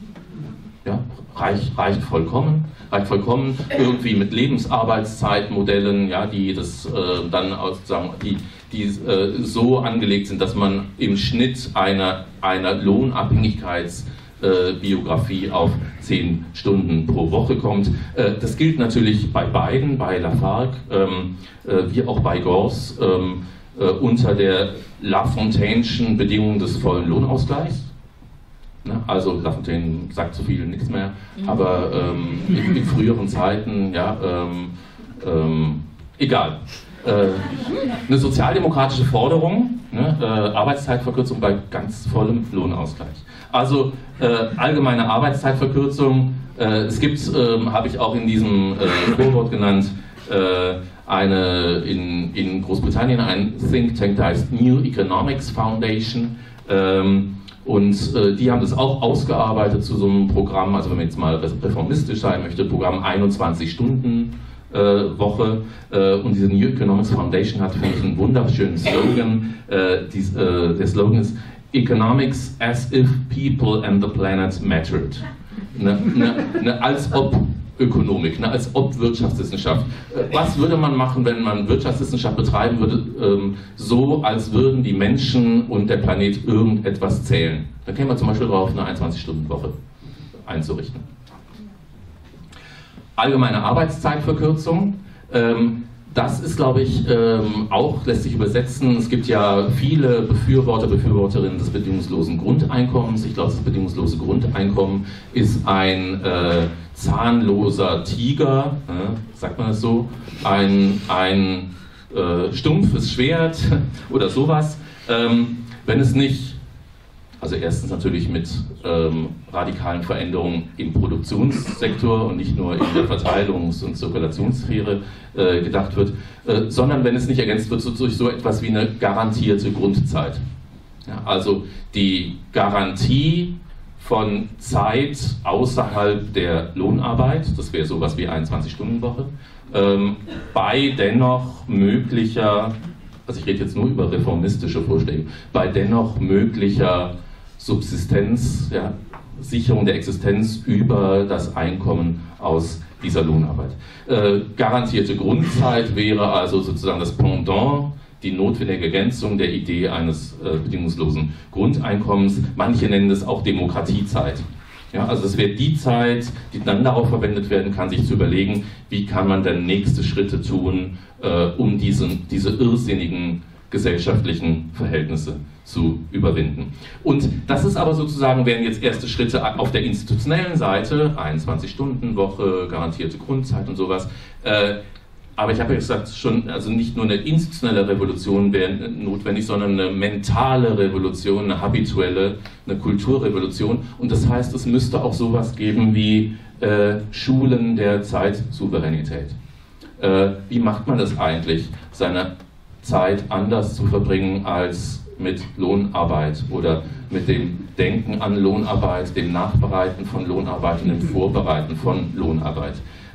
reicht vollkommen, irgendwie mit Lebensarbeitszeitmodellen, die das dann sozusagen, die so angelegt sind, dass man im Schnitt einer Lohnabhängigkeitsgesellschaft Biografie auf 10 Stunden pro Woche kommt. Das gilt natürlich bei beiden, bei Lafargue wie auch bei Gors, unter der Lafontaine'schen Bedingung des vollen Lohnausgleichs. Ne? Also Lafontaine sagt zu viel nichts mehr, aber in früheren Zeiten, ja, egal. Eine sozialdemokratische Forderung, ne? Arbeitszeitverkürzung bei ganz vollem Lohnausgleich. Also allgemeine Arbeitszeitverkürzung. Es gibt, habe ich auch in diesem Vorwort genannt, in Großbritannien ein Think Tank, der heißt New Economics Foundation. Und die haben das auch ausgearbeitet zu so einem Programm, also wenn man jetzt mal reformistisch sein möchte, Programm 21 Stunden Woche. Und diese New Economics Foundation hat, finde ich, einen wunderschönen Slogan. Der Slogan ist Economics as if people and the planet mattered. Als ob Ökonomik, als ob Wirtschaftswissenschaft. Was würde man machen, wenn man Wirtschaftswissenschaft betreiben würde, so als würden die Menschen und der Planet irgendetwas zählen? Da käme man zum Beispiel darauf, eine 21-Stunden-Woche einzurichten. Allgemeine Arbeitszeitverkürzung. Das ist, glaube ich, auch, lässt sich übersetzen. Es gibt ja viele Befürworterinnen des bedingungslosen Grundeinkommens. Ich glaube, das bedingungslose Grundeinkommen ist ein zahnloser Tiger, sagt man das so, ein stumpfes Schwert oder sowas. Wenn es nicht, also erstens natürlich mit radikalen Veränderungen im Produktionssektor und nicht nur in der Verteilungs- und Zirkulationssphäre gedacht wird, sondern wenn es nicht ergänzt wird durch so etwas wie eine garantierte Grundzeit. Ja, also die Garantie von Zeit außerhalb der Lohnarbeit, das wäre sowas wie 21-Stunden-Woche, bei dennoch möglicher, also ich rede jetzt nur über reformistische Vorschläge, bei dennoch möglicher Subsistenz, ja, Sicherung der Existenz über das Einkommen aus dieser Lohnarbeit. Garantierte Grundzeit wäre also sozusagen das Pendant, die notwendige Ergänzung der Idee eines bedingungslosen Grundeinkommens. Manche nennen es auch Demokratiezeit. Ja, also es wäre die Zeit, die dann darauf verwendet werden kann, sich zu überlegen, wie kann man denn nächste Schritte tun, um diese irrsinnigen gesellschaftlichen Verhältnisse zu überwinden. Und das ist aber sozusagen, wären jetzt erste Schritte auf der institutionellen Seite, 21-Stunden-Woche, garantierte Grundzeit und sowas. Aber ich habe ja gesagt, schon, also nicht nur eine institutionelle Revolution wäre notwendig, sondern eine mentale Revolution, eine habituelle, eine Kulturrevolution. Und das heißt, es müsste auch sowas geben wie Schulen der Zeitsouveränität. Wie macht man das eigentlich, seine Zeit anders zu verbringen als mit Lohnarbeit oder mit dem Denken an Lohnarbeit, dem Nachbereiten von Lohnarbeit und dem Vorbereiten von Lohnarbeit?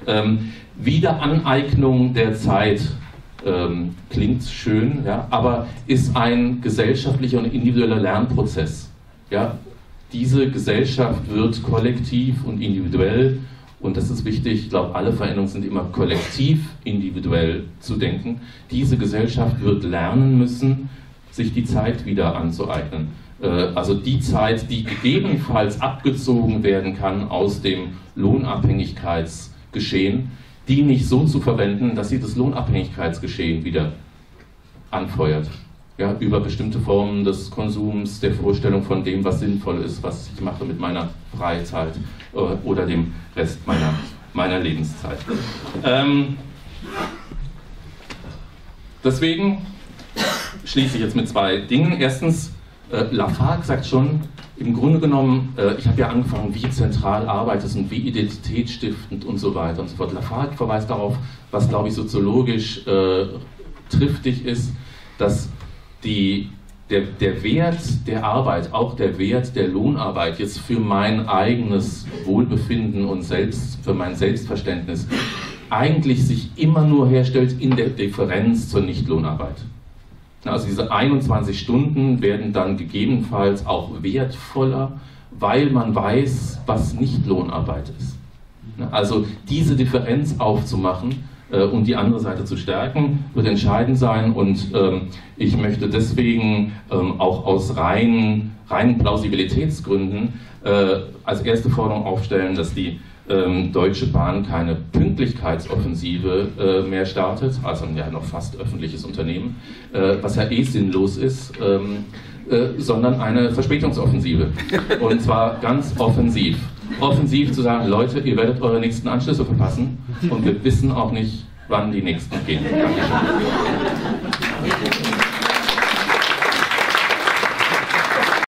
Wiederaneignung der Zeit klingt schön, ja, aber ist ein gesellschaftlicher und individueller Lernprozess. Ja. Diese Gesellschaft wird kollektiv und individuell, und das ist wichtig, ich glaube, alle Veränderungen sind immer kollektiv, individuell zu denken. Diese Gesellschaft wird lernen müssen, sich die Zeit wieder anzueignen. Also die Zeit, die gegebenenfalls abgezogen werden kann aus dem Lohnabhängigkeitsgeschehen, die nicht so zu verwenden, dass sie das Lohnabhängigkeitsgeschehen wieder anfeuert. Ja, über bestimmte Formen des Konsums, der Vorstellung von dem, was sinnvoll ist, was ich mache mit meiner Freizeit oder dem Rest meiner Lebenszeit. Deswegen schließe ich jetzt mit 2 Dingen. Erstens, Lafargue sagt schon, im Grunde genommen, ich habe ja angefangen, wie zentral Arbeit ist und wie identitätsstiftend und so weiter und so fort. Lafargue verweist darauf, was, glaube ich, soziologisch triftig ist, dass der Wert der Arbeit, auch der Wert der Lohnarbeit jetzt für mein eigenes Wohlbefinden und für mein Selbstverständnis eigentlich sich immer nur herstellt in der Differenz zur Nichtlohnarbeit. Also diese 21 Stunden werden dann gegebenenfalls auch wertvoller, weil man weiß, was Nichtlohnarbeit ist. Also diese Differenz aufzumachen, und die andere Seite zu stärken, wird entscheidend sein. Und ich möchte deswegen auch aus reinen Plausibilitätsgründen als erste Forderung aufstellen, dass die Deutsche Bahn keine Pünktlichkeitsoffensive mehr startet, also ein ja noch fast öffentliches Unternehmen, was ja eh sinnlos ist, sondern eine Verspätungsoffensive. Und zwar ganz offensiv. Offensiv zu sagen, Leute, ihr werdet eure nächsten Anschlüsse verpassen und wir wissen auch nicht, wann die nächsten gehen. Dankeschön.